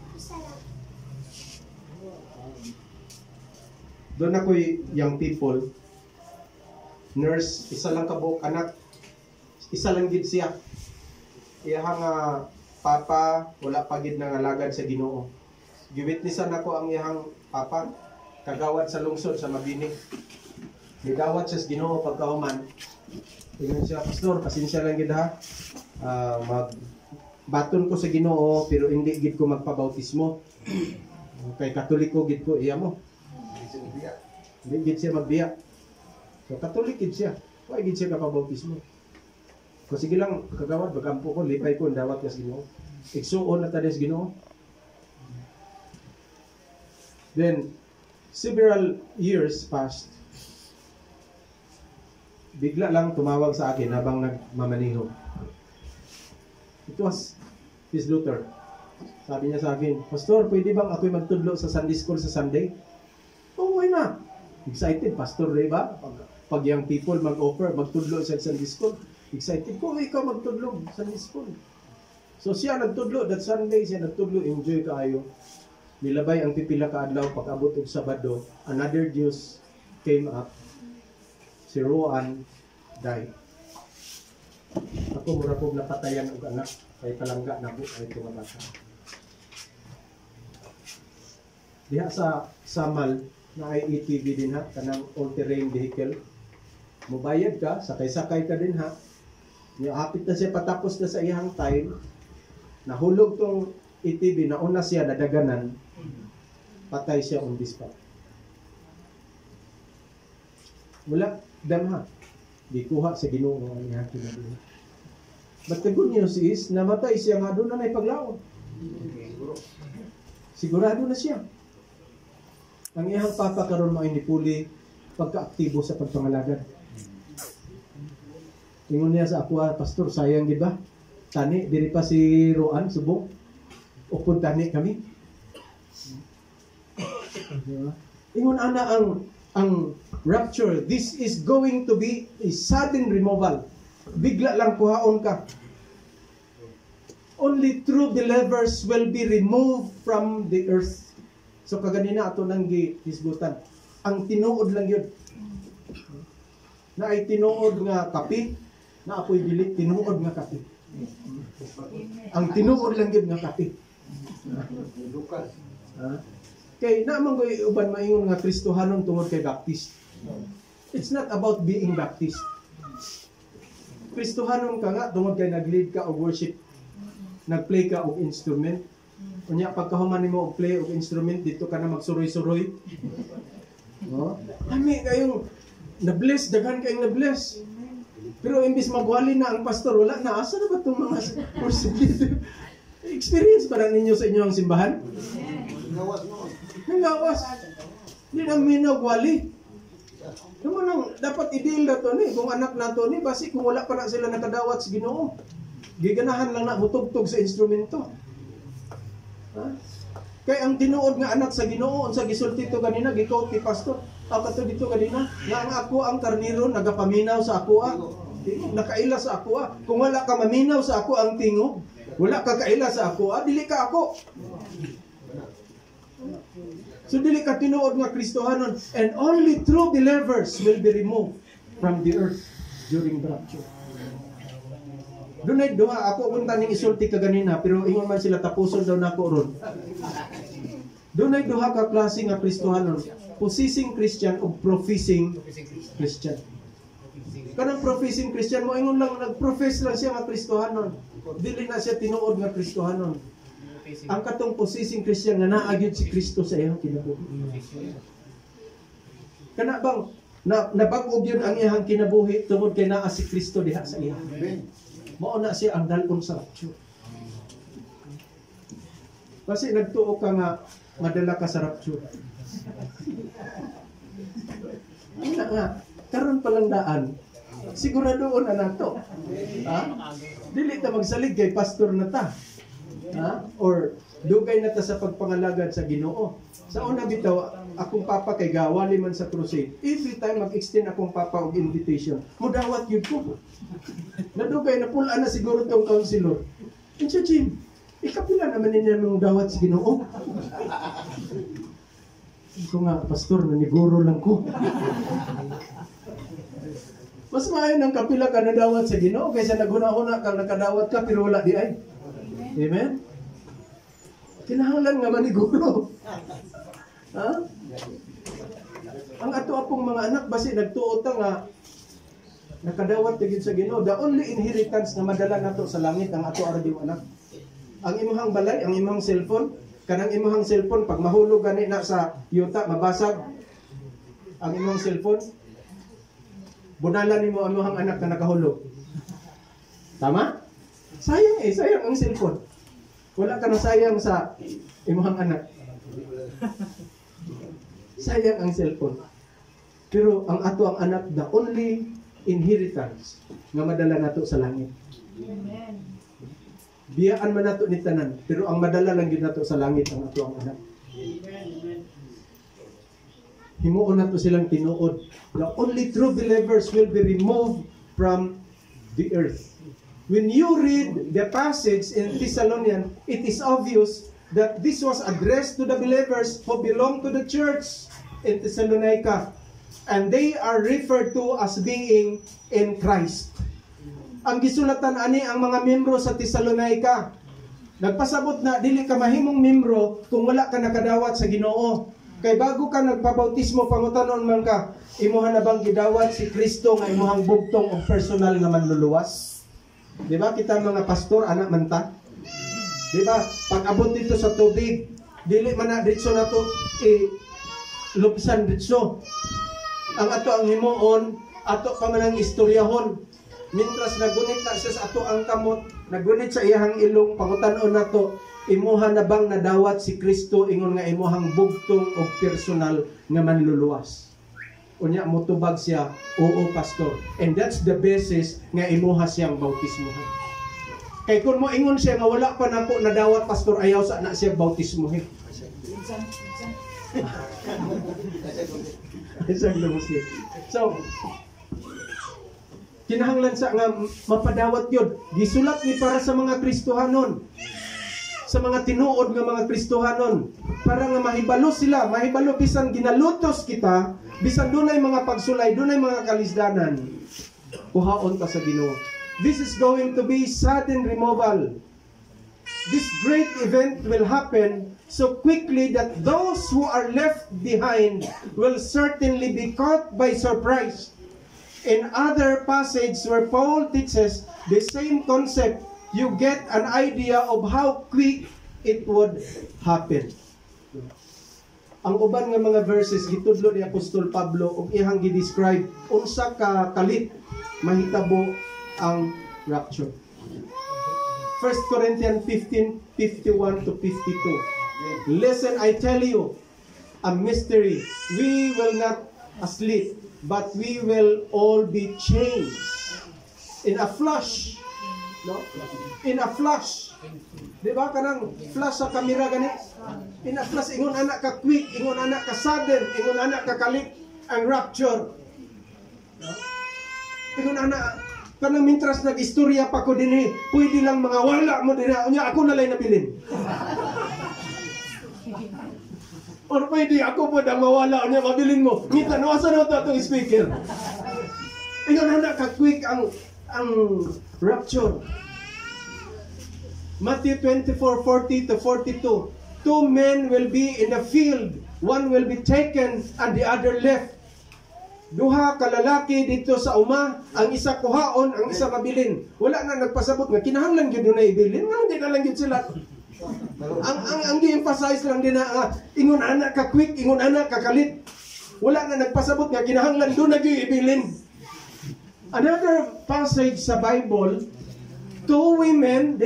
doon ako'y young people, nurse, isa lang kabuok anak, isa lang gid siya. Iyang papa, wala pa gid nang alagad sa Ginoo. Giwitnessan ako ang iyang papa, kagawad sa lungsod sa Mabini. Nidawat siya sa Ginoo pagkahuman. Ingon siya, pastor, pasensya lang gid ha. Magbaton ko sa Ginoo pero hindi gid ko magpabautismo. Kay Katoliko gid ko iya mo. Hindi gid siya magbiya. So Katolik gid siya. Why gid siya kapabautismo? Kung sige lang, kagawad, bagampo ko, lipay ko, dawat ka sa Ginoo. Igsuon na tayo sa Ginoo. Then, several years passed. Bigla lang tumawag sa akin habang nagmamaniho. It was Miss Luther. Sabi niya sa akin, Pastor, pwede bang ako'y magtudlo sa Sunday School sa Sunday? Oo, na. Excited, Pastor, diba? Pag young people mag-offer, magtudlo sa Sunday School. Excited ko, ikaw magtudlo sa Sunday School. So siya nagtudlo, that Sunday siya nagtudlo, enjoy kaayo. Nilabay ang pipila ka adlaw, pag-abot og Sabado, another news came up. Si Roan died. Ako mura po napatayan og anak, kay palangga na po ay tumabata. Diha sa Samal, na ay ETV din ha, kanang all-terrain vehicle. Mubayad ka, sakay-sakay ka din ha. Hapit na siya patapos na sa iyang time, nahulog tong ETV, nauna siya, nadaganan, patay siya on the spot. Wala, damha. Di kuha sa Ginoo ang iyang kinabuhi. But the good news is, namatay siya nga doon na may paglaon. Sigurado na siya. Ang iyang papa karon mo ay nipuli pagka-aktibo sa pagpangalagad. Ingon niya sa ako, Pastor, sayang di ba? Tani, diri pa si Roan, subong. Upod tani kami. Diba? Ingon ana ang rapture, this is going to be a sudden removal. Bigla lang kuhaon ka. Only true believers will be removed from the earth. So kaganina ato nang gihisgutan. Ang tinuod lang yun. Na ay tinuod nga kapi, na apoy dili tinuod nga kapi. Ang tinuod lang yun nga kapi. Kay naman ko uban maingon nga Kristohanon tungod kay Baptist. It's not about being Baptist. Kristohanon ka nga tungod kay nag-lead ka og worship. Nag-play ka og instrument. Unya pagkahuman nimo og play og instrument dito ka na magsuroy-suroy. No? Kami kayong na-bless, daghan kayong na-bless. Pero imbis magwali na ang pastor, wala na. Asa na ba itong mga worship? Experience pa ninyo sa inyong simbahan? Nanggawas. Hindi na minagwali. Naman ang dapat i-deal na ito ni. Kung anak na ito ni, basi kung wala pa na sila nakadawat sa Ginoo. Giganahan lang na mutugtog sa instrumento. Ha? Kaya ang tinuod nga anak sa Ginoo, sa gisulti ito kanina, gikaw ti pastor. Ako to dito kanina, nga ang ako ang karniro, nagapaminaw sa ako nakaila sa ako Kung wala ka maminaw sa ako ang tingog, wala ka kaila sa ako dili ka ako. So dili ka tinuod nga Kristohanon, and only true believers will be removed from the earth during the rapture. Dunay duha ako kung taning isulti ka ganina, pero ingon man sila tapuson daw nako ron. Dunay duha ka klase nga Kristohanon, possessing Christian o professing Christian. Kanang professing Christian mo ingon lang nagprofess lang siya nga Kristohanon. Dili na siya tinuod nga Kristohanon. Ang katong possessing Christian nga naagid si Kristo sa iyang kinabuhi. Kana bang nabag-og yun ang iyang kinabuhi tungod kay naa si Kristo diha sa iya. Mao na siya ang dalon sa rapture. Kasi nagtuo ka nga madala ka sa rapture. Ina nga, karon pa lang daan. Siguradoon na nato. Ha? Dili ta magsalig kay pastor na ta. Ha? Or dugay na ta sa pagpangalagad sa Ginoo. Sa una bitaw, akong papa kay gawali man sa crusade. Every time mag-extend akong papa og invitation, mudawat yun ko. Nadugay na pula na siguro tong counselor. Insya Jim, ikapila naman niya mong dawat sa Ginoo. Ito nga, pastor, naniguro lang ko. Mas maayon ang kapila ka na dawat sa Ginoo kaysa naguna-una kang nakadawat ka pero wala di ay. Amen? Kinahanglan nga maniguro. Ha? Ang ato apong mga anak basi nagtuo ta nga nakadawat tigid sa Ginoo. The only inheritance na madala nato sa langit ang ato ardiw anak. Ang imong balay, ang imong cellphone, kanang imong cellphone pag mahulog gani na sa yuta mabasag ang imong cellphone. Bunalan nimo ang imong anak na nakahulog. Tama? Sayang sayang ang cellphone. Wala ka na sayang sa imong anak. Sayang ang cellphone. Pero ang ato ang anak, the only inheritance nga madala nato sa langit. Amen. Biyaan man nato ni tanan, pero ang madala lang gyud nato sa langit ang ato ang anak. Himuon nato silang tinuod. The only true believers will be removed from the earth. When you read the passage in Thessalonians, it is obvious that this was addressed to the believers who belong to the church in Thessalonica. And they are referred to as being in Christ. Ang gisulatan ani ang mga membro sa Thessalonica. Nagpasabot na dili ka mahimong membro kung wala ka nakadawat sa Ginoo. Kay bago ka nagpabautismo pangutanon man ka, imuha na bang gidawat si Kristo nga imuhang bugtong o personal nga manluluwas? Di ba kita mga pastor anak man ta? Di ba pag abot dito sa tubig, dili man na ditso na to lubsan ditso. Ang ato ang himuon, ato pa man ang istoryahon. Mintras nagunit na siya sa ato ang kamot, nagunit sa iyahang ilong, pangutanon na to, imuha na bang nadawat si Kristo ingon nga imuhang bugtong o personal nga manluluwas. Unya motubag siya, oo pastor. And that's the basis nga imuha siyang bautismohan. Kay kung mo ingon siya nga wala pa nako nadawat pastor, ayaw sa na siya bautismohin. So, kinahanglan sa nga mapadawat yun. Gisulat ni para sa mga Kristohanon, sa mga tinuod nga mga Kristohanon, para nga mahibalo sila, mahibalo bisan ginalutos kita, bisan dunay mga pagsulay, dunay mga kalisdanan, kuhaon ka sa Ginoo. This is going to be sudden removal. This great event will happen so quickly that those who are left behind will certainly be caught by surprise. In other passage where Paul teaches the same concept, you get an idea of how quick it would happen. Ang uban nga mga verses gitudlo ni Apostol Pablo ug iyang gi-describe unsa ka kalit mahitabo ang rapture. 1 Corinthians 15:51 to 52. Listen, I tell you a mystery. We will not asleep, but we will all be changed in a flash. No? In a flash. Di ba kanang flash sa kamera gani? In a flash, ingon anak ka quick, ingon anak ka sudden, ingon anak ka kalit ang rapture. No? Ingon anak kanang mintras nag-istorya pa ko dinhi, pwede lang mga wala mo dinhi, unya ako nalay nabilin. Or pwede ako po na mawala unya mabilin mo. Ngita no asa na to speaker. Ingon anak ka quick ang rapture. Matthew 24:40 to 42. Two men will be in the field, one will be taken and the other left. Duha ka lalaki dito sa uma, ang isa kuhaon, ang isa mabilin. Wala na nagpasabot nga kinahanglan gyud na ibilin, nga di na lang gyud sila. Ang gi-emphasize lang din na ingon anak ka quick, ingon anak ka kalit. Wala na nagpasabot nga kinahanglan do na gyud ibilin. Another passage sa Bible, two men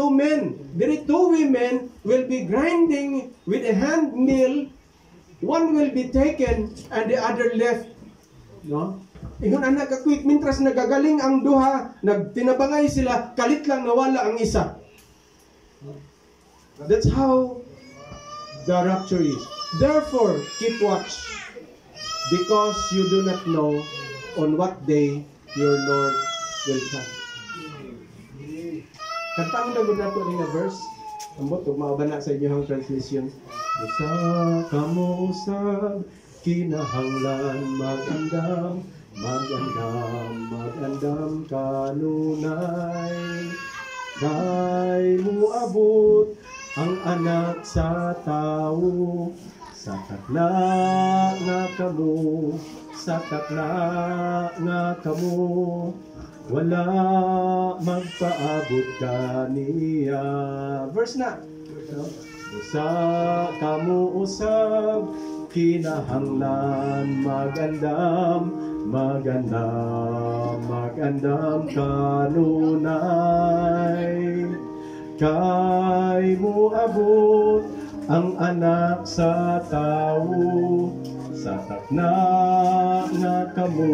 will be grinding with a hand mill. One will be taken and the other left. No? Ingon anak ka quick, mintras nagagaling ang duha, nagtinabangay sila, kalit lang nawala ang isa. That's how the rapture is. Therefore, keep watch, because you do not know on what day your Lord will come. Kantang na muna ito nga verse. Ambot, maabana sa inyong translation. Usa kamo usab, kinahanglan magandam kanunay. Kay muabot ang anak sa tao, sa takla nga kamo, wala magpaabot kaniya. Verse na. Usa kamo usab, kinahanglan magandam kanunay. Kay muabot ang anak sa tao, sa takna nga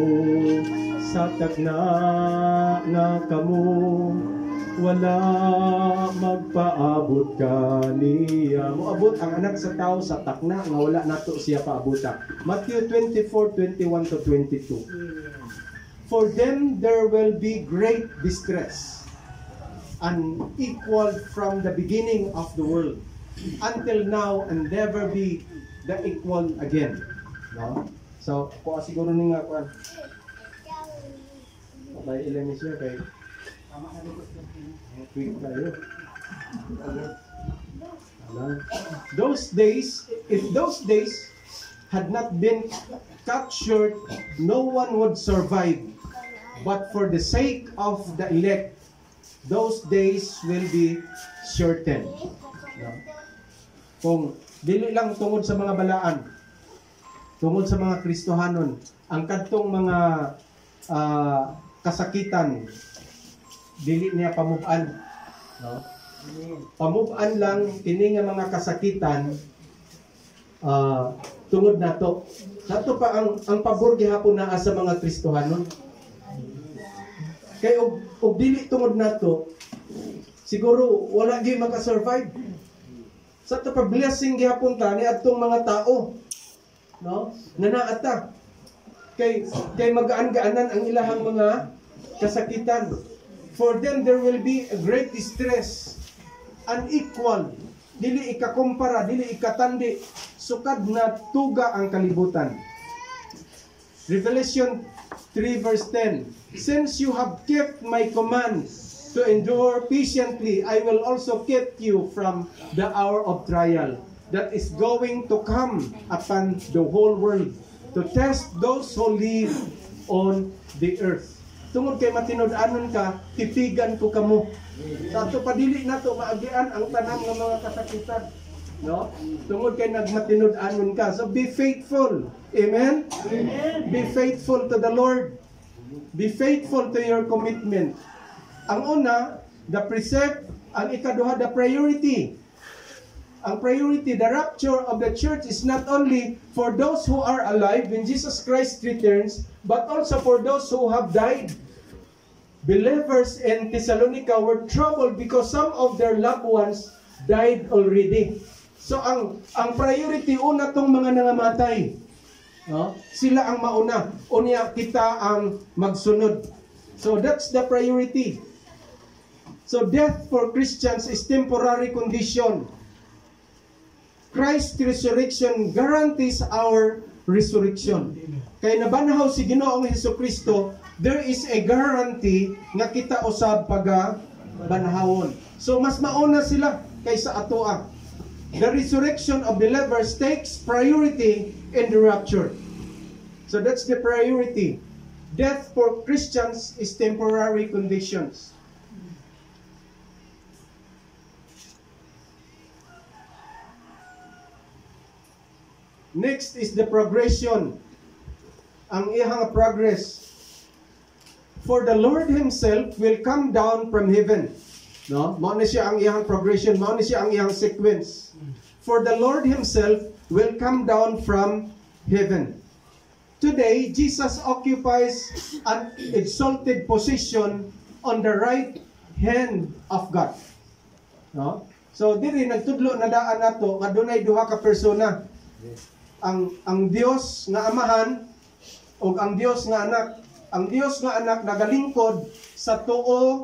kamo, wala magpaabot kaniya. Moabot ang anak sa tao sa takna nga wala nato siya paabota. Matthew 24:21 to 22. For them there will be great distress, unequaled from the beginning of the world until now, and never be the equal again. No? So, kung siguro ni nga kuan. Patay ilan siya kay quick tayo. Those days, if those days had not been cut short, no one would survive. But for the sake of the elect, those days will be shortened. No? Kung dili lang tungod sa mga balaan, tungod sa mga Kristohanon, ang kadtong mga kasakitan, dili niya pamuban. No? Pamuban lang, kini nga mga kasakitan, tungod nato. Nato pa ang pabor gihapon naa sa mga Kristohanon. Kay og dili tungod nato, siguro wala gyud maka-survive. Sa to pa blessing gihapon ta ni adtong mga tao, no? Nanaata kay magaan-gaanan ang ilahang mga kasakitan. For them there will be a great distress, unequal, dili ikakumpara, dili ikatandi, sukad na tuga ang kalibutan. Revelation 3 verse 10, since you have kept my command to endure patiently, I will also keep you from the hour of trial that is going to come upon the whole world to test those who live on the earth. Tungod kay matinud-anon ka, titigan ko kamo. Sa ato padili nato maagian ang tanang ng mga kasakitan, no? Tungod kay nagmatinud-anon ka. So be faithful. Amen? Amen. Be faithful to the Lord. Be faithful to your commitment. Ang una, the precept. Ang ikaduha, the priority. Ang priority, the rapture of the church is not only for those who are alive when Jesus Christ returns, but also for those who have died. Believers in Thessalonica were troubled because some of their loved ones died already. So ang priority una tong mga nangamatay. No? Sila ang mauna. Unya kita ang magsunod. So that's the priority. So death for Christians is temporary condition. Christ's resurrection guarantees our resurrection. Kaya nabanhaw si Ginoong Hesukristo, there is a guarantee nga kita usab pagabanhawon. So mas mauna sila kaysa atoa. The resurrection of believers takes priority in the rapture. So that's the priority. Death for Christians is temporary conditions. Next is the progression. Ang iyang progress. For the Lord Himself will come down from heaven. No? Mao na siya ang iyang progression, mao na siya ang iyang sequence. For the Lord Himself will come down from heaven. Today, Jesus occupies an exalted position on the right hand of God. No? So diri nagtudlo na daan nato nga dunay duha ka persona. Ang Dios nga Amahan o ang Dios nga Anak. Ang Dios nga Anak nagalingkod sa tuo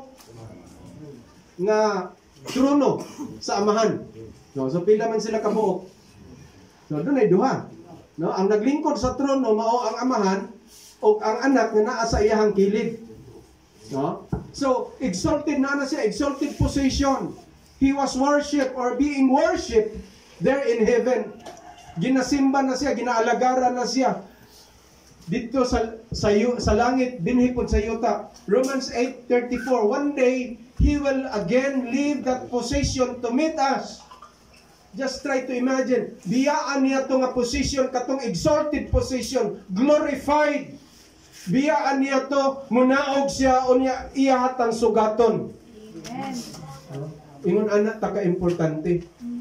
nga trono sa Amahan. No, so pila man sila kabuok. So doon ay duha. No, ang naglingkod sa trono mao ang Amahan o ang Anak nga naa sa iyang kilid. No? So exalted na siya, exalted position. He was worshipped or being worshipped there in heaven. Ginasimba na siya, ginaalagaran na siya dito sa langit, dinhipod sa yuta. Romans 8:34, one day He will again leave that position to meet us. Just try to imagine, biyaan niya itong position, katong exalted position, glorified. Biyaan niya to, munaog siya, o niya iyahatang sugaton. Ingon anak, taka-importante.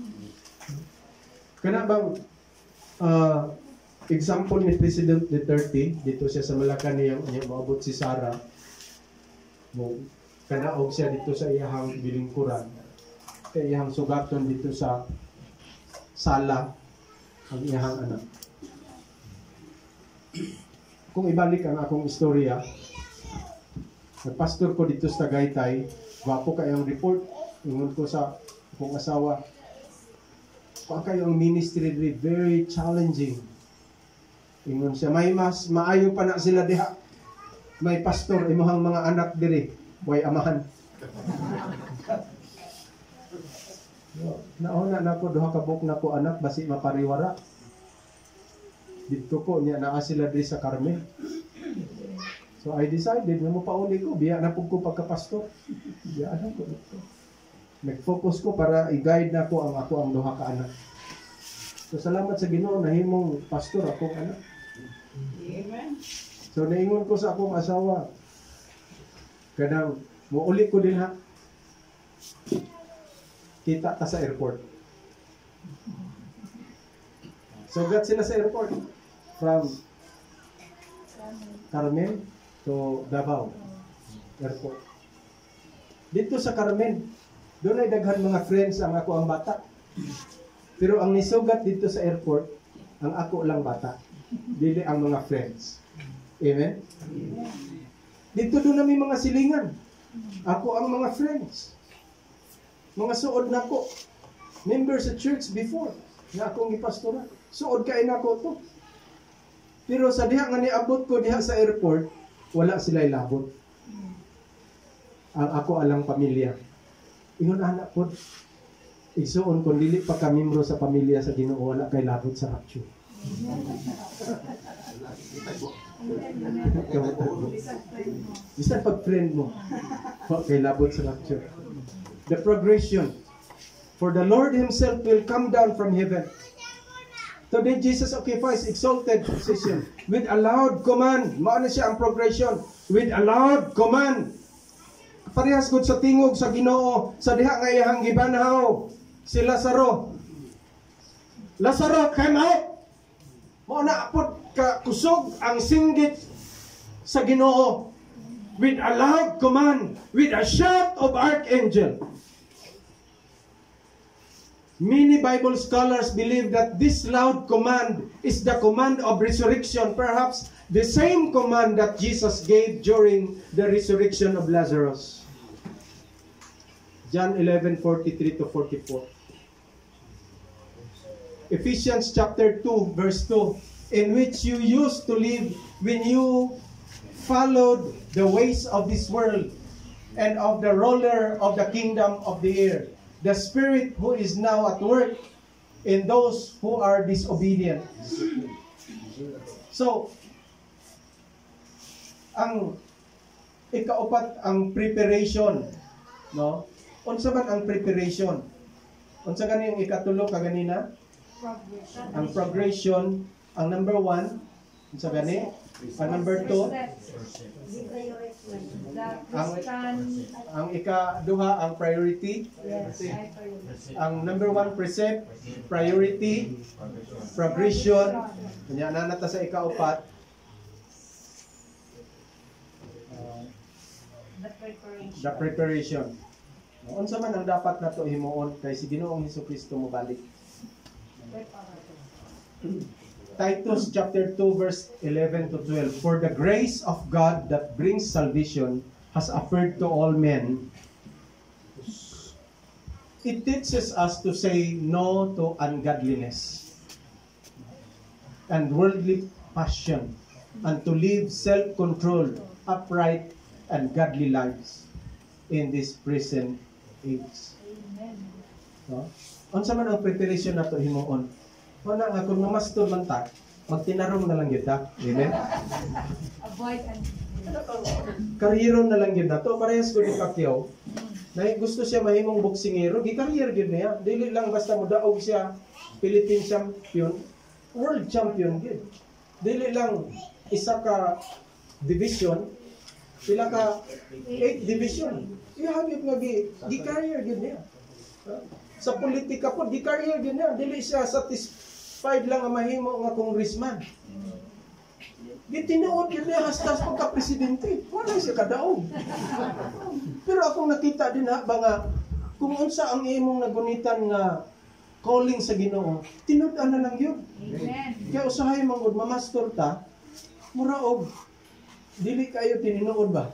Kana bang example ni President Duterte, dito siya sa Malacan niya maabot si Sarah. Kanaog siya dito sa iyahang bilingkuran. Kaya iyahang sugaton dito sa sala ang iyahang anak. Kung ibalik ang akong istorya, nagpastor ko dito sa Tagaytay, wapo kayong report, ingon ko sa akong asawa, kung kayo ang ministry very challenging. Ingon siya, may mas maayo pa na sila diha. May pastor, imuhang mga anak diri, way amahan. Nauna na ko, duha ka buok na ko anak, basi mapariwara. Dito ko, niya naa sila diri sa Carmen. So I decided, na mo pauli ko, biya na po ko pagka-pastor. Biya na ko dito. Nag-focus ko para i-guide na ko ang duha ka anak. So salamat sa Ginoo nahimong pastor akong anak. Amen. So naingon ko sa akong asawa, kanang muuli ko din ha. Kita ta sa airport. So gat sila sa airport from Carmen to Davao Airport. Dito sa Carmen, Doon ay daghan mga friends ang ako ang bata. Pero ang nisugat dito sa airport, ang ako lang bata. Dili ang mga friends. Amen? Dito doon na may mga silingan. Ako ang mga friends. Mga suod na ko. Member sa church before na akong gipastora. Suod kain ako to. Pero sa diha nga niabot ko diha sa airport, wala sila ilabot. Ang ako alang pamilya. Ingon anak po, igsuon kung dili pa ka membro sa pamilya sa Ginoo, wala kay labot sa rapture. Bisan pag friend mo, wala kay labot sa rapture. The progression. For the Lord Himself will come down from heaven. Today Jesus occupies exalted position with a loud command. Mao na siya ang progression. With a loud command. Parehas gud sa tingog sa Ginoo sa diha nga iyang gibanhaw si Lazaro. Lazaro, come out! Mao na apod ka kusog ang singgit sa Ginoo with a loud command, with a shout of archangel. Many Bible scholars believe that this loud command is the command of resurrection, perhaps the same command that Jesus gave during the resurrection of Lazarus. John 11:43 to 44. Ephesians chapter 2 verse 2, in which you used to live when you followed the ways of this world and of the ruler of the kingdom of the air, the spirit who is now at work in those who are disobedient. So, ang ikaupat ang preparation, no? Unsa man ang preparation? Unsa gani ang ikatulo kaganina? Progression. Ang progression, ang number 1, unsa gani? Ang number 2, ang ikaduha ang priority. Yes. Ang number 1 precept, priority, progression. Kanya na nata sa ikaupat. The preparation. Unsa man ang dapat nato himuon kay si Ginoong Hesukristo mo balik. Titus chapter 2 verse 11 to 12. For the grace of God that brings salvation has appeared to all men. It teaches us to say no to ungodliness and worldly passion, and to live self-controlled, upright, and godly lives in this present age. No? Unsa man ang preparation nato himuon? Wala nga kung mamastor man ta, magtinarong na lang yun ta. Amen? Avoid and Karyeron na lang yun na to. Parehas ko ni Pacquiao. Na gusto siya mahimong boksingero, gi-career yun niya. Dili lang basta mo daog siya Philippine champion, world champion yun. Dili lang isa ka division, pila ka 8 division. Ihagip nga gi-career yun niya. Sa politika po, gi-career yun niya. Dili siya satisfied lang ang mahimo nga congressman. Gitinuod yun niya hasta pagka-presidente. Wala siya kadaog. Pero akong nakita din ha, nga, kung unsa ang imong nagunitan nga calling sa Ginoo, tinud-an na lang yun. Amen. Kaya usahay mangod, mamastor ta, muraog, dili kayo tininuod ba?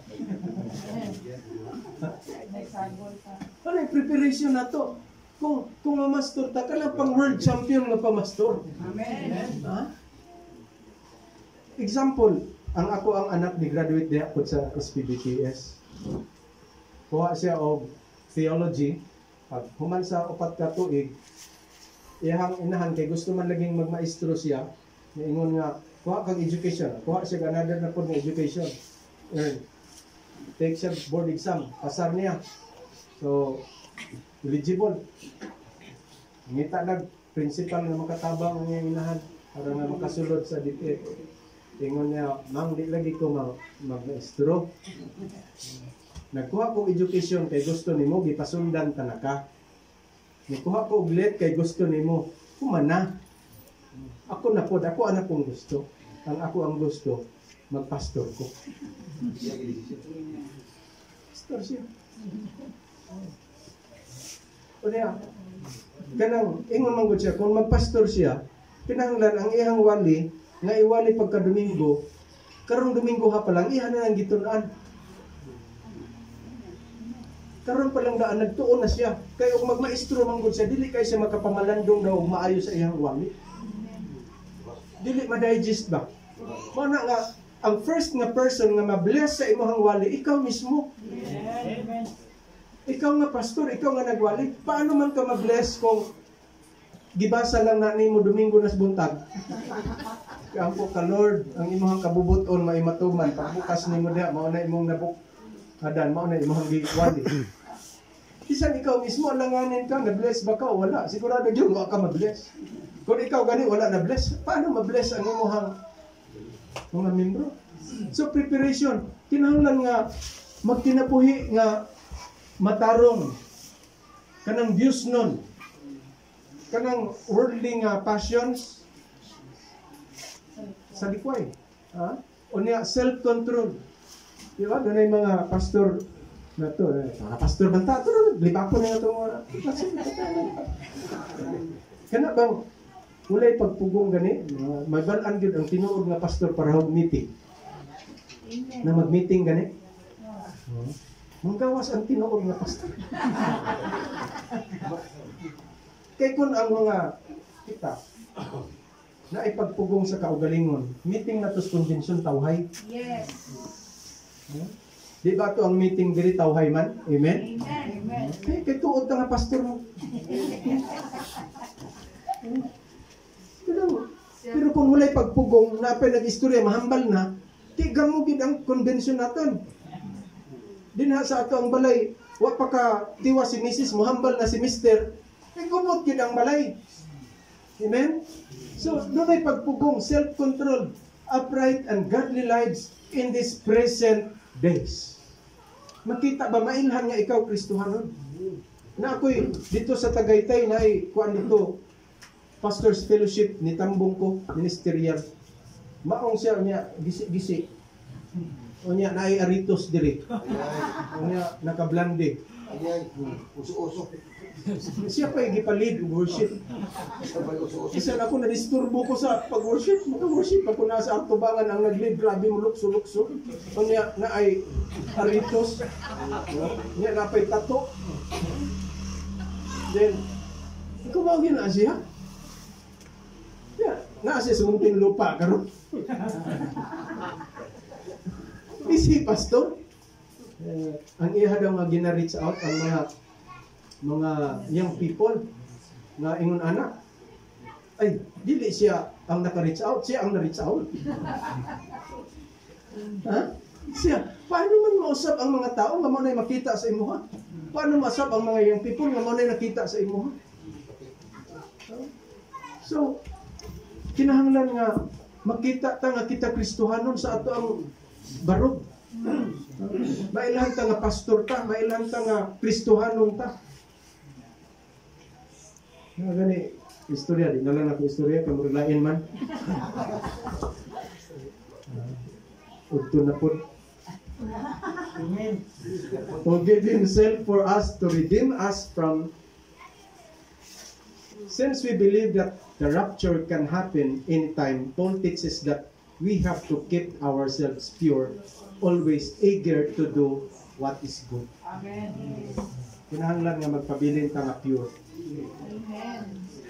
May sagol ka. Ano yung preparation na to? Kung mamastor ta, ka lang pang world champion nga pamastor. Amen. Ha? Example, ang anak ni graduate diha po sa SPBTS. Kuha siya og theology. Pag human sa 4 ka tuig, iyang inahan kay gusto man laging magmaestro siya. Ingon nga, kuha kang education. Kuha siya another na po ng education. Take siya board exam. Pasar niya. So, eligible. Ngita nag principal na makatabang ang iyang inahan para nga makasulod sa DepEd. Ingon niya, ma'am, di lagi ko mag-maestro. Nagkuha ko education kay gusto nimo, gipasundan ta naka. Nagkuha ko ulit kay gusto nimo, kumana. Ako na pod, ako anak kong gusto. Ang gusto, magpastor ko. Pastor siya. Unya, kanang ingon man gud siya kung magpastor siya, kinahanglan ang iyang wali nga iwali pagka Domingo, karong Domingo ha pa lang iya na ang gitun-an. Karon pa lang daan nagtuon na siya. Kay og magmaestro man gud siya, dili kay siya makapamalandong daw maayo sa iyang wali. Dili ma-digest ba? Mo na nga ang first nga person nga ma-bless sa imong wali, ikaw mismo. Amen. Ikaw nga pastor, ikaw nga nagwali. Paano man ka ma-bless kung gibasa lang na nimo Domingo nas buntag? Kampo ka Lord, ang imong kabubuton maimatuman, pagbukas nimo diha mao na imong nabuk hadan, mao na imong giwali. Bisan ikaw mismo alanganin ka, na-bless ba ka o wala? Sigurado yun, wala ka ma-bless. Kung ikaw gani wala na-bless, paano ma-bless ang imong mga membro? So preparation, kinahanglan nga magtinapuhi nga matarong kanang views nun, kanang worldly nga passions sa likway, o niya self-control. Di ba? Doon ay mga pastor na to, mga pastor banta to, libako na ito mga kana bang ulay pagpugong gani, magbalaan gyud ang tinuod nga pastor para mag-meeting. Na mag-meeting gani. Manggawas ang tinuod nga pastor. Kay kun ang mga kita na ipagpugong sa kaugalingon, meeting na tos convention tawhay. Yes. Di ba ito ang meeting diri tawhay man? Amen? Amen. Kay tuod na nga pastor mo. Pero kung walay pagpugong, napay nag-istorya, mahambal na, di gamugid ang convention naton. Dinha sa ato ang balay, wa pa ka tiwa si Mrs. Mohambal na si Mr. Gumot gid ang balay. Amen? So, doon ay pagpugong, self-control, upright and godly lives in these present days. Makita ba, mailhan nga ikaw, Kristohanon? Na ako'y dito sa Tagaytay na ay, kuan dito, Pastor's Fellowship ni Tambong ko, ministerial. Maong siya niya, gisi-gisi. O niya, naay aritos diri. O niya, nakablande. Uso-uso. Siya pa yung gipalid, worship. Isa na ako, na-disturbo ko sa pag-worship. Mag-worship ako nasa Artubangan ang nag-lead. Grabe mo, lukso-lukso. O niya, naay aritos. Niya, napay tato. Then, kumawagin na siya. Na siya sumunting lupa, karon. Busy pastor. Ang iha daw nga gina-reach out ang mga young people nga ingon anak. Ay, dili siya ang naka-reach out, siya ang na-reach out. Ha? Siya, paano man mausap ang mga tao nga mo na makita sa imuha? Paano mausap ang mga young people nga mo na nakita sa imuha? So, kinahanglan nga makita ta nga kita Kristohanon sa ato ang barog. Mailan ta nga pastor ta, mailan ta nga Kristohanon ta. Nga gani, istorya, di na lang ako istorya, kamurlain man. Udto na po. Who gave himself for us to redeem us from. Since we believe that the rapture can happen anytime, Paul teaches that we have to keep ourselves pure, always eager to do what is good. Amen. Kinahanglan nga magpabilin ta nga pure. Amen.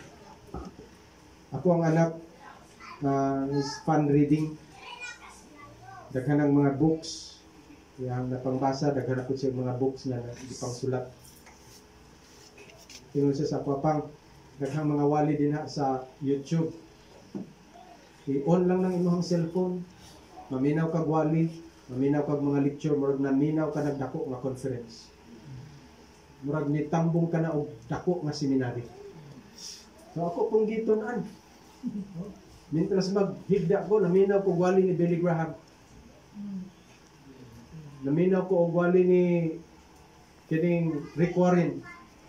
Ako ang anak is fun reading. Daghan ang mga books. Yang napangbasa, daghan ako siya mga books na ipang sulat. Tingnan siya sa papang daghang mga wali din sa YouTube. I-on lang ng imong cellphone, maminaw kag wali, maminaw kag mga lecture, murag naminaw ka nagdako nga conference. Murag nitambong ka na og dako nga seminary. So ako pong gitunan. Mintras maghigda ko, naminaw ko wali ni Billy Graham. Naminaw ko og wali ni kining Rick Warren.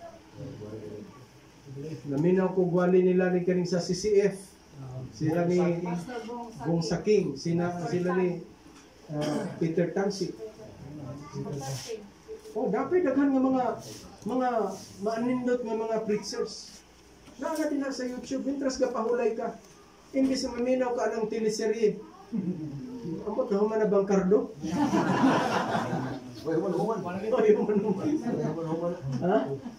Naminaw ko gwali nila ni kaning sa CCF. Sila ni Bong Saking, sila ni Peter Tansik. Oh, dapat daghan nga mga mga maanindot nga mga preachers. Naa din na sa YouTube, intras ka pahulay ka. Imbis na maminaw ka ng teleserye. Amot na human na bang kardo? Oy, human. Oy, human. Ha?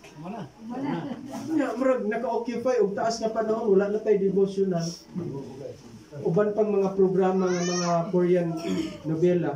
Nya, murag naka-occupy og taas nga panahon, wala na tayo devotional. Uban pang mga programa ng mga Korean novela.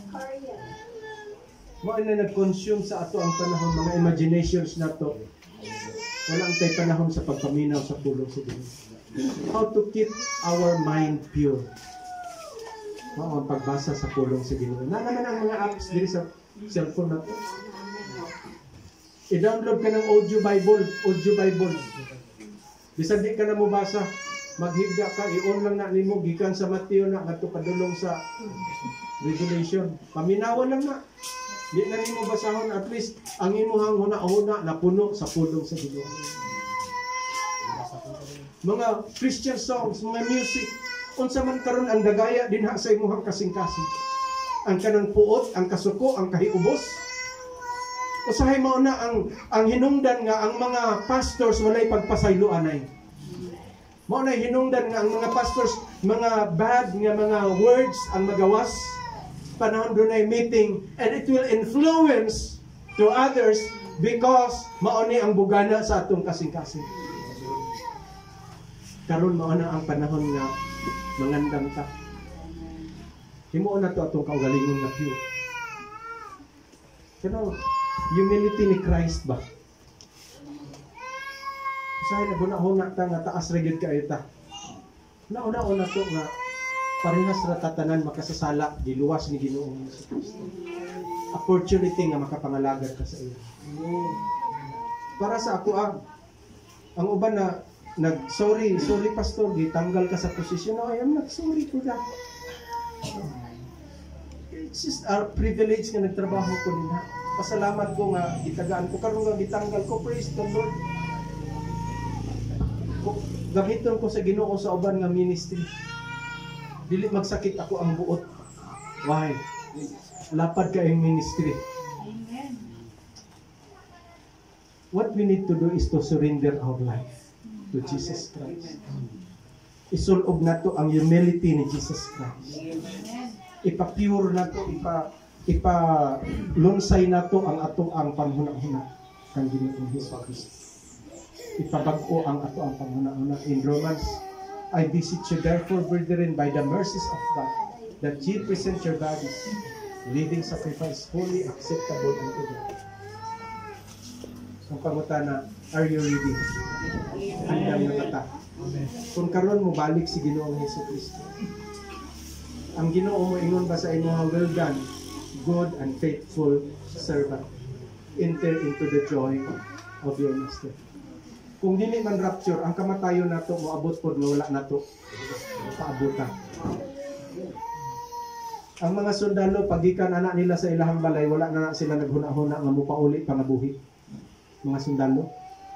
Mo na nag-consume sa ato ang panahon, mga imaginations na to. Wala ang tayo panahon sa pagpaminaw sa pulong sa Ginoo. How to keep our mind pure. Mao ang pagbasa sa pulong sa Ginoo. Na naman ang mga apps diri sa cellphone nato. I-download ka ng audio Bible. Bisan di ka na mo basa, maghigda ka, i-on lang na nimo gikan sa Mateo na ngadto padulong sa Revelation. Paminawan lang na. Di na nimo basahon, at least ang imuhang huna-huna napuno sa pulong sa Ginoo. Mga Christian songs, mga music, unsa man karon ang dagaya dinha sa imuhang kasing-kasing. Ang kanang puot, ang kasuko, ang kahiubos. Usahay mao na ang hinungdan nga ang mga pastors walay pagpasayloanay. Mao na hinungdan nga ang mga pastors mga bad nga mga words ang magawas. Panahon dunay meeting, and it will influence to others because mao ni ang bugana sa atong kasing-kasing. Karon mao na ang panahon nga mangandam ta. Himuon na to atong kaugalingon nga pure. Pero humility ni Christ ba? Usahay na guna-huna ta nga taas ra gyud kaayo ta. Nauna-una to nga parehas ra tatanan makasasala diluwas ni Ginoong Hesus. Opportunity nga makapangalagad ka sa iyo. Para sa ako ang uban na sorry pastor, gitanggal ka sa posisyon. No, I am not sorry for that. It's just our privilege nga nagtrabaho ko din ha. Pasalamat ko nga gitagaan ko karon nga gitanggal ko, praise the Lord. Gamiton ko sa Ginoo sa uban nga ministry. Dili magsakit ako ang buot. Why? Lapad ka ang ministry. Amen. What we need to do is to surrender our life to Jesus Christ. Isulog na to ang humility ni Jesus Christ. Ipa-pure na to, ipa-lunsay na to ang ato ang panghuna-huna kang Ginoong Hesus. Ipabag-o ang ato ang panghuna-huna. In Romans, I beseech you therefore, brethren, by the mercies of God, that ye present your bodies, living sacrifice, holy, acceptable unto God. Ang pangutana, are you ready? Handang na mata. Kung karon mo balik si Ginoong Hesukristo, ang Ginoo mo ingon ba sa imo, well done, good and faithful servant, enter into the joy of your master. Kung dili man rapture, ang kamatayon nato moabot pod nga wala nato paabutan. Ang mga sundalo pagikan anak nila sa ilahang balay, wala na sila naghuna-huna nga mopauli pangabuhi. Mga sundalo.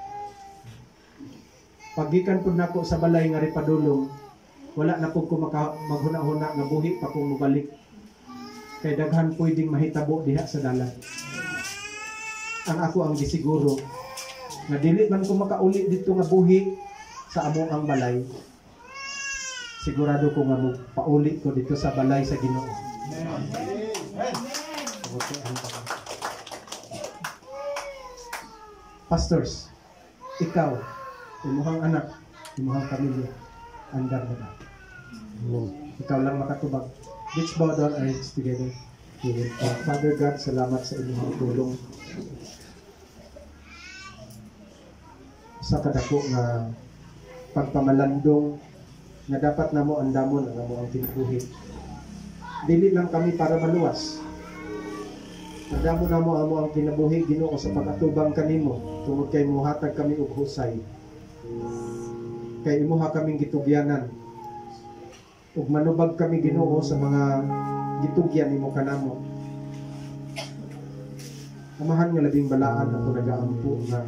Pagikan pod nako sa balay nga ripadulong, wala na po ko maghuna-huna nga buhi pa kung mabalik. Kay daghan pwedeng mahitabo diha sa dalan. Ang ako ang gisiguro nga dili man ko makauli dito nga buhi sa among ang balay. Sigurado ko nga pauli ko dito sa balay sa Ginoo. Pastors, ikaw, imuhang anak, imuhang pamilya, andar na ba? Ikaw lang makatubag. Let's bow down our heads together. Father God, salamat sa inyong tulong. Sa kadako nga pagpamalandong nga dapat namo andamon ang among kinabuhi. Dili lang kami para maluwas. Andamon namo amo ang kinabuhi Ginoo sa pag-atubang kanimo tungod kay mohatag kami og husay. Kay imuha kaming gitugyanan. Ug manubag kami Ginoo sa mga gitugyan nimo kanamo. Amahan nga labing balaan ako nagaampo nga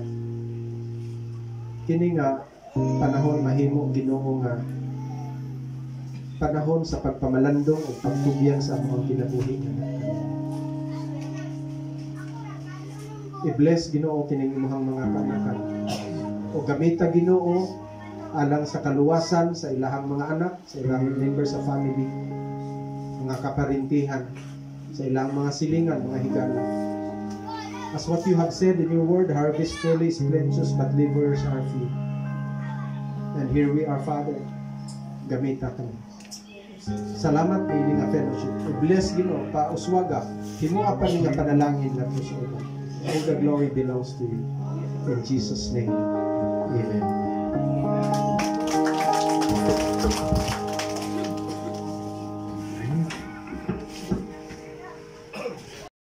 kini nga panahon mahimo Ginoo nga panahon sa pagpamalandong o pagtugyan sa mga kinabuhi. I-bless Ginoo kining imong mga kanakan. O gamita Ginoo alang sa kaluwasan sa ilahang mga anak, sa ilahang member sa family, mga kaparintihan, sa ilang mga silingan, mga higala. As what you have said in your word, harvest truly is plenteous, but laborers are few. And here we are, Father. Gamita kami. Salamat kay nga fellowship. I-bless Ginoo, pauswaga, himuha pa nga panalangin na puso. All the glory belongs to you. In Jesus' name, Amen.